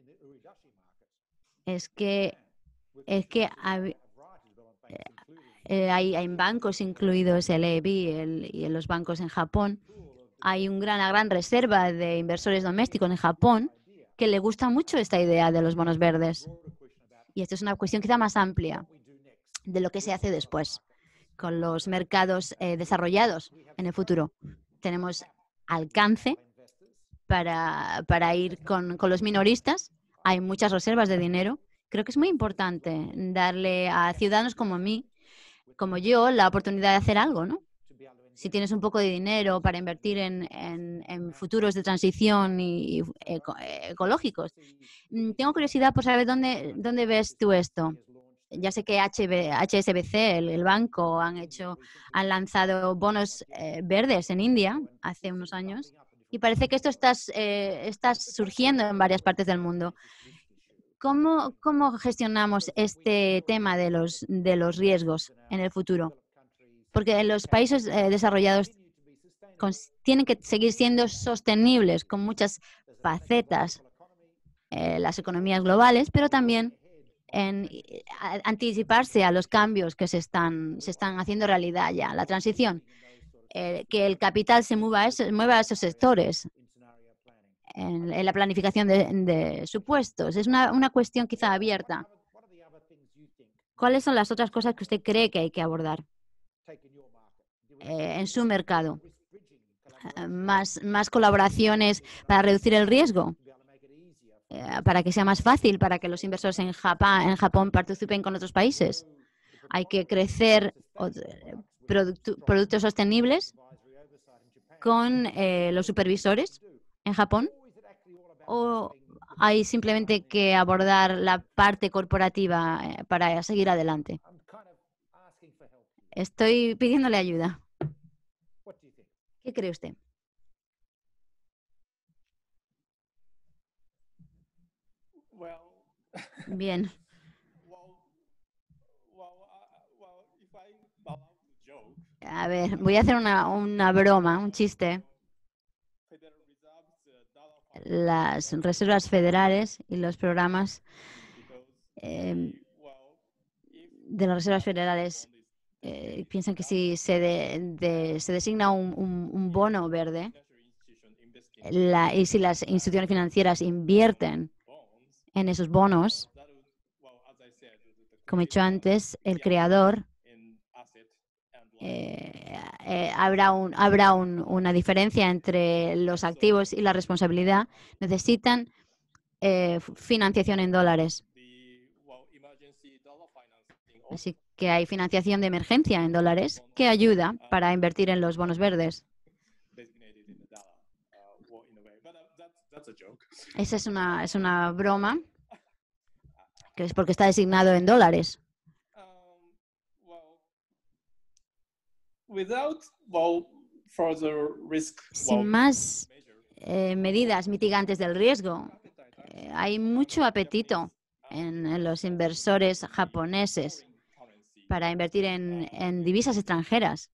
es que, es que hay, eh, hay, hay bancos, incluidos el E I B el, y los bancos en Japón. Hay un gran, una gran reserva de inversores domésticos en Japón que le gusta mucho esta idea de los bonos verdes. Y esto es una cuestión quizá más amplia de lo que se hace después con los mercados eh, desarrollados en el futuro. Tenemos alcance para, para ir con, con los minoristas. Hay muchas reservas de dinero. Creo que es muy importante darle a ciudadanos como mí, como yo, la oportunidad de hacer algo, ¿no? Si tienes un poco de dinero para invertir en, en, en futuros de transición y, y eco, ecológicos. Tengo curiosidad por saber dónde, dónde ves tú esto. Ya sé que H S B C, el, el banco, han hecho, han lanzado bonos eh, verdes en India hace unos años y parece que esto está, eh, está surgiendo en varias partes del mundo. ¿Cómo, cómo gestionamos este tema de los, de los riesgos en el futuro? Porque en los países eh, desarrollados con, tienen que seguir siendo sostenibles con muchas facetas, eh, las economías globales, pero también en a, anticiparse a los cambios que se están, se están haciendo realidad ya, la transición, eh, que el capital se mueva a, eso, mueva a esos sectores en, en la planificación de, de supuestos. Es una, una cuestión quizá abierta. ¿Cuáles son las otras cosas que usted cree que hay que abordar eh, en su mercado? Más, más colaboraciones para reducir el riesgo, eh, para que sea más fácil, para que los inversores en Japón, en Japón participen con otros países. Hay que crecer producto, productos sostenibles con eh, los supervisores en Japón, o hay simplemente que abordar la parte corporativa eh, para seguir adelante. Estoy pidiéndole ayuda. ¿Qué cree usted? Bien. A ver, voy a hacer una, una broma, un chiste. Las reservas federales y los programas eh, de las reservas federales eh, piensan que si se, de, de, se designa un, un, un bono verde la, y si las instituciones financieras invierten en esos bonos, como he dicho antes, el creador eh, eh, habrá, un, habrá un, una diferencia entre los activos y la responsabilidad. Necesitan eh, financiación en dólares. Así que hay financiación de emergencia en dólares que ayuda para invertir en los bonos verdes. Esa es una, es una broma, que es porque está designado en dólares. Sin más eh, medidas mitigantes del riesgo, eh, hay mucho apetito en, en los inversores japoneses para invertir en, en divisas extranjeras,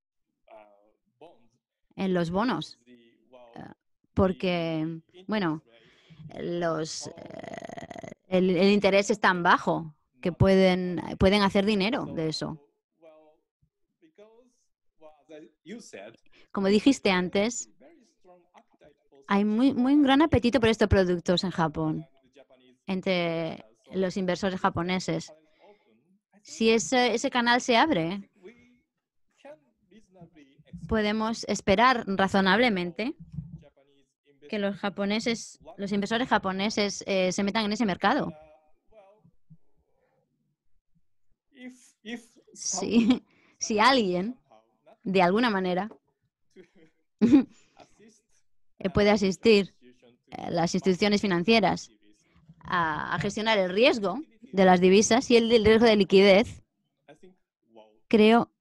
en los bonos, porque, bueno, los, eh, el, el interés es tan bajo que pueden, pueden hacer dinero de eso. Como dijiste antes, hay muy, muy un gran apetito por estos productos en Japón, entre los inversores japoneses. Si ese, ese canal se abre, podemos esperar razonablemente que los japoneses, los inversores japoneses eh, se metan en ese mercado. Si, si alguien, de alguna manera, puede asistir a las instituciones financieras a, a gestionar el riesgo de las divisas y el, el riesgo de liquidez, creo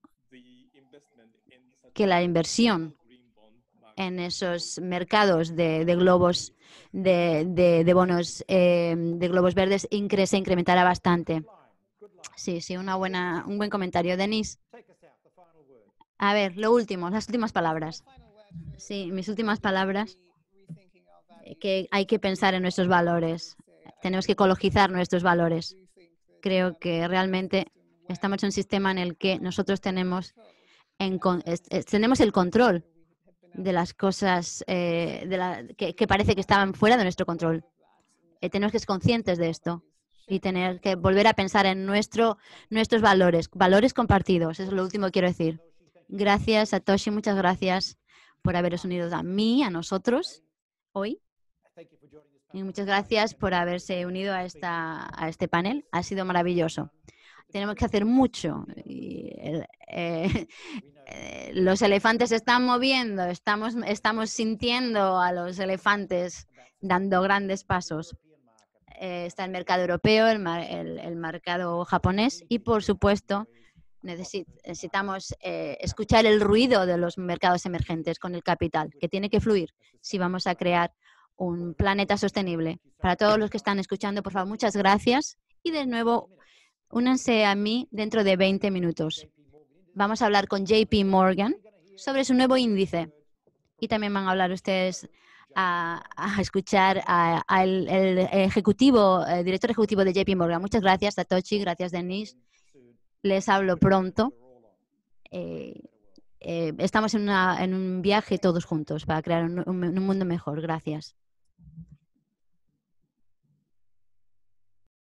que la inversión en esos mercados de, de globos, de, de, de bonos eh, de globos verdes incre, se incrementará bastante. Sí, sí, una buena, un buen comentario, Denis. A ver, lo último, las últimas palabras. Sí, mis últimas palabras, que hay que pensar en nuestros valores. Tenemos que ecologizar nuestros valores. Creo que realmente estamos en un sistema en el que nosotros tenemos, en, tenemos el control de las cosas eh, de la, que, que parece que estaban fuera de nuestro control. Eh, tenemos que ser conscientes de esto y tener que volver a pensar en nuestro, nuestros valores, valores compartidos. Eso es lo último que quiero decir. Gracias, Satoshi, muchas gracias por haberos unido a mí, a nosotros, hoy. Y muchas gracias por haberse unido a, esta, a este panel. Ha sido maravilloso. Tenemos que hacer mucho. Y, eh, eh, los elefantes se están moviendo, estamos, estamos sintiendo a los elefantes dando grandes pasos. Eh, está el mercado europeo, el, el, el mercado japonés y, por supuesto, necesitamos eh, escuchar el ruido de los mercados emergentes con el capital, que tiene que fluir si vamos a crear un planeta sostenible. Para todos los que están escuchando, por favor, muchas gracias. Y de nuevo, únanse a mí dentro de veinte minutos. Vamos a hablar con J P Morgan sobre su nuevo índice. Y también van a hablar ustedes a, a escuchar al el ejecutivo, el director ejecutivo de J P Morgan. Muchas gracias, Satoshi. Gracias, Denise. Les hablo pronto. Eh, eh, estamos en, una, en un viaje todos juntos para crear un, un, un mundo mejor. Gracias.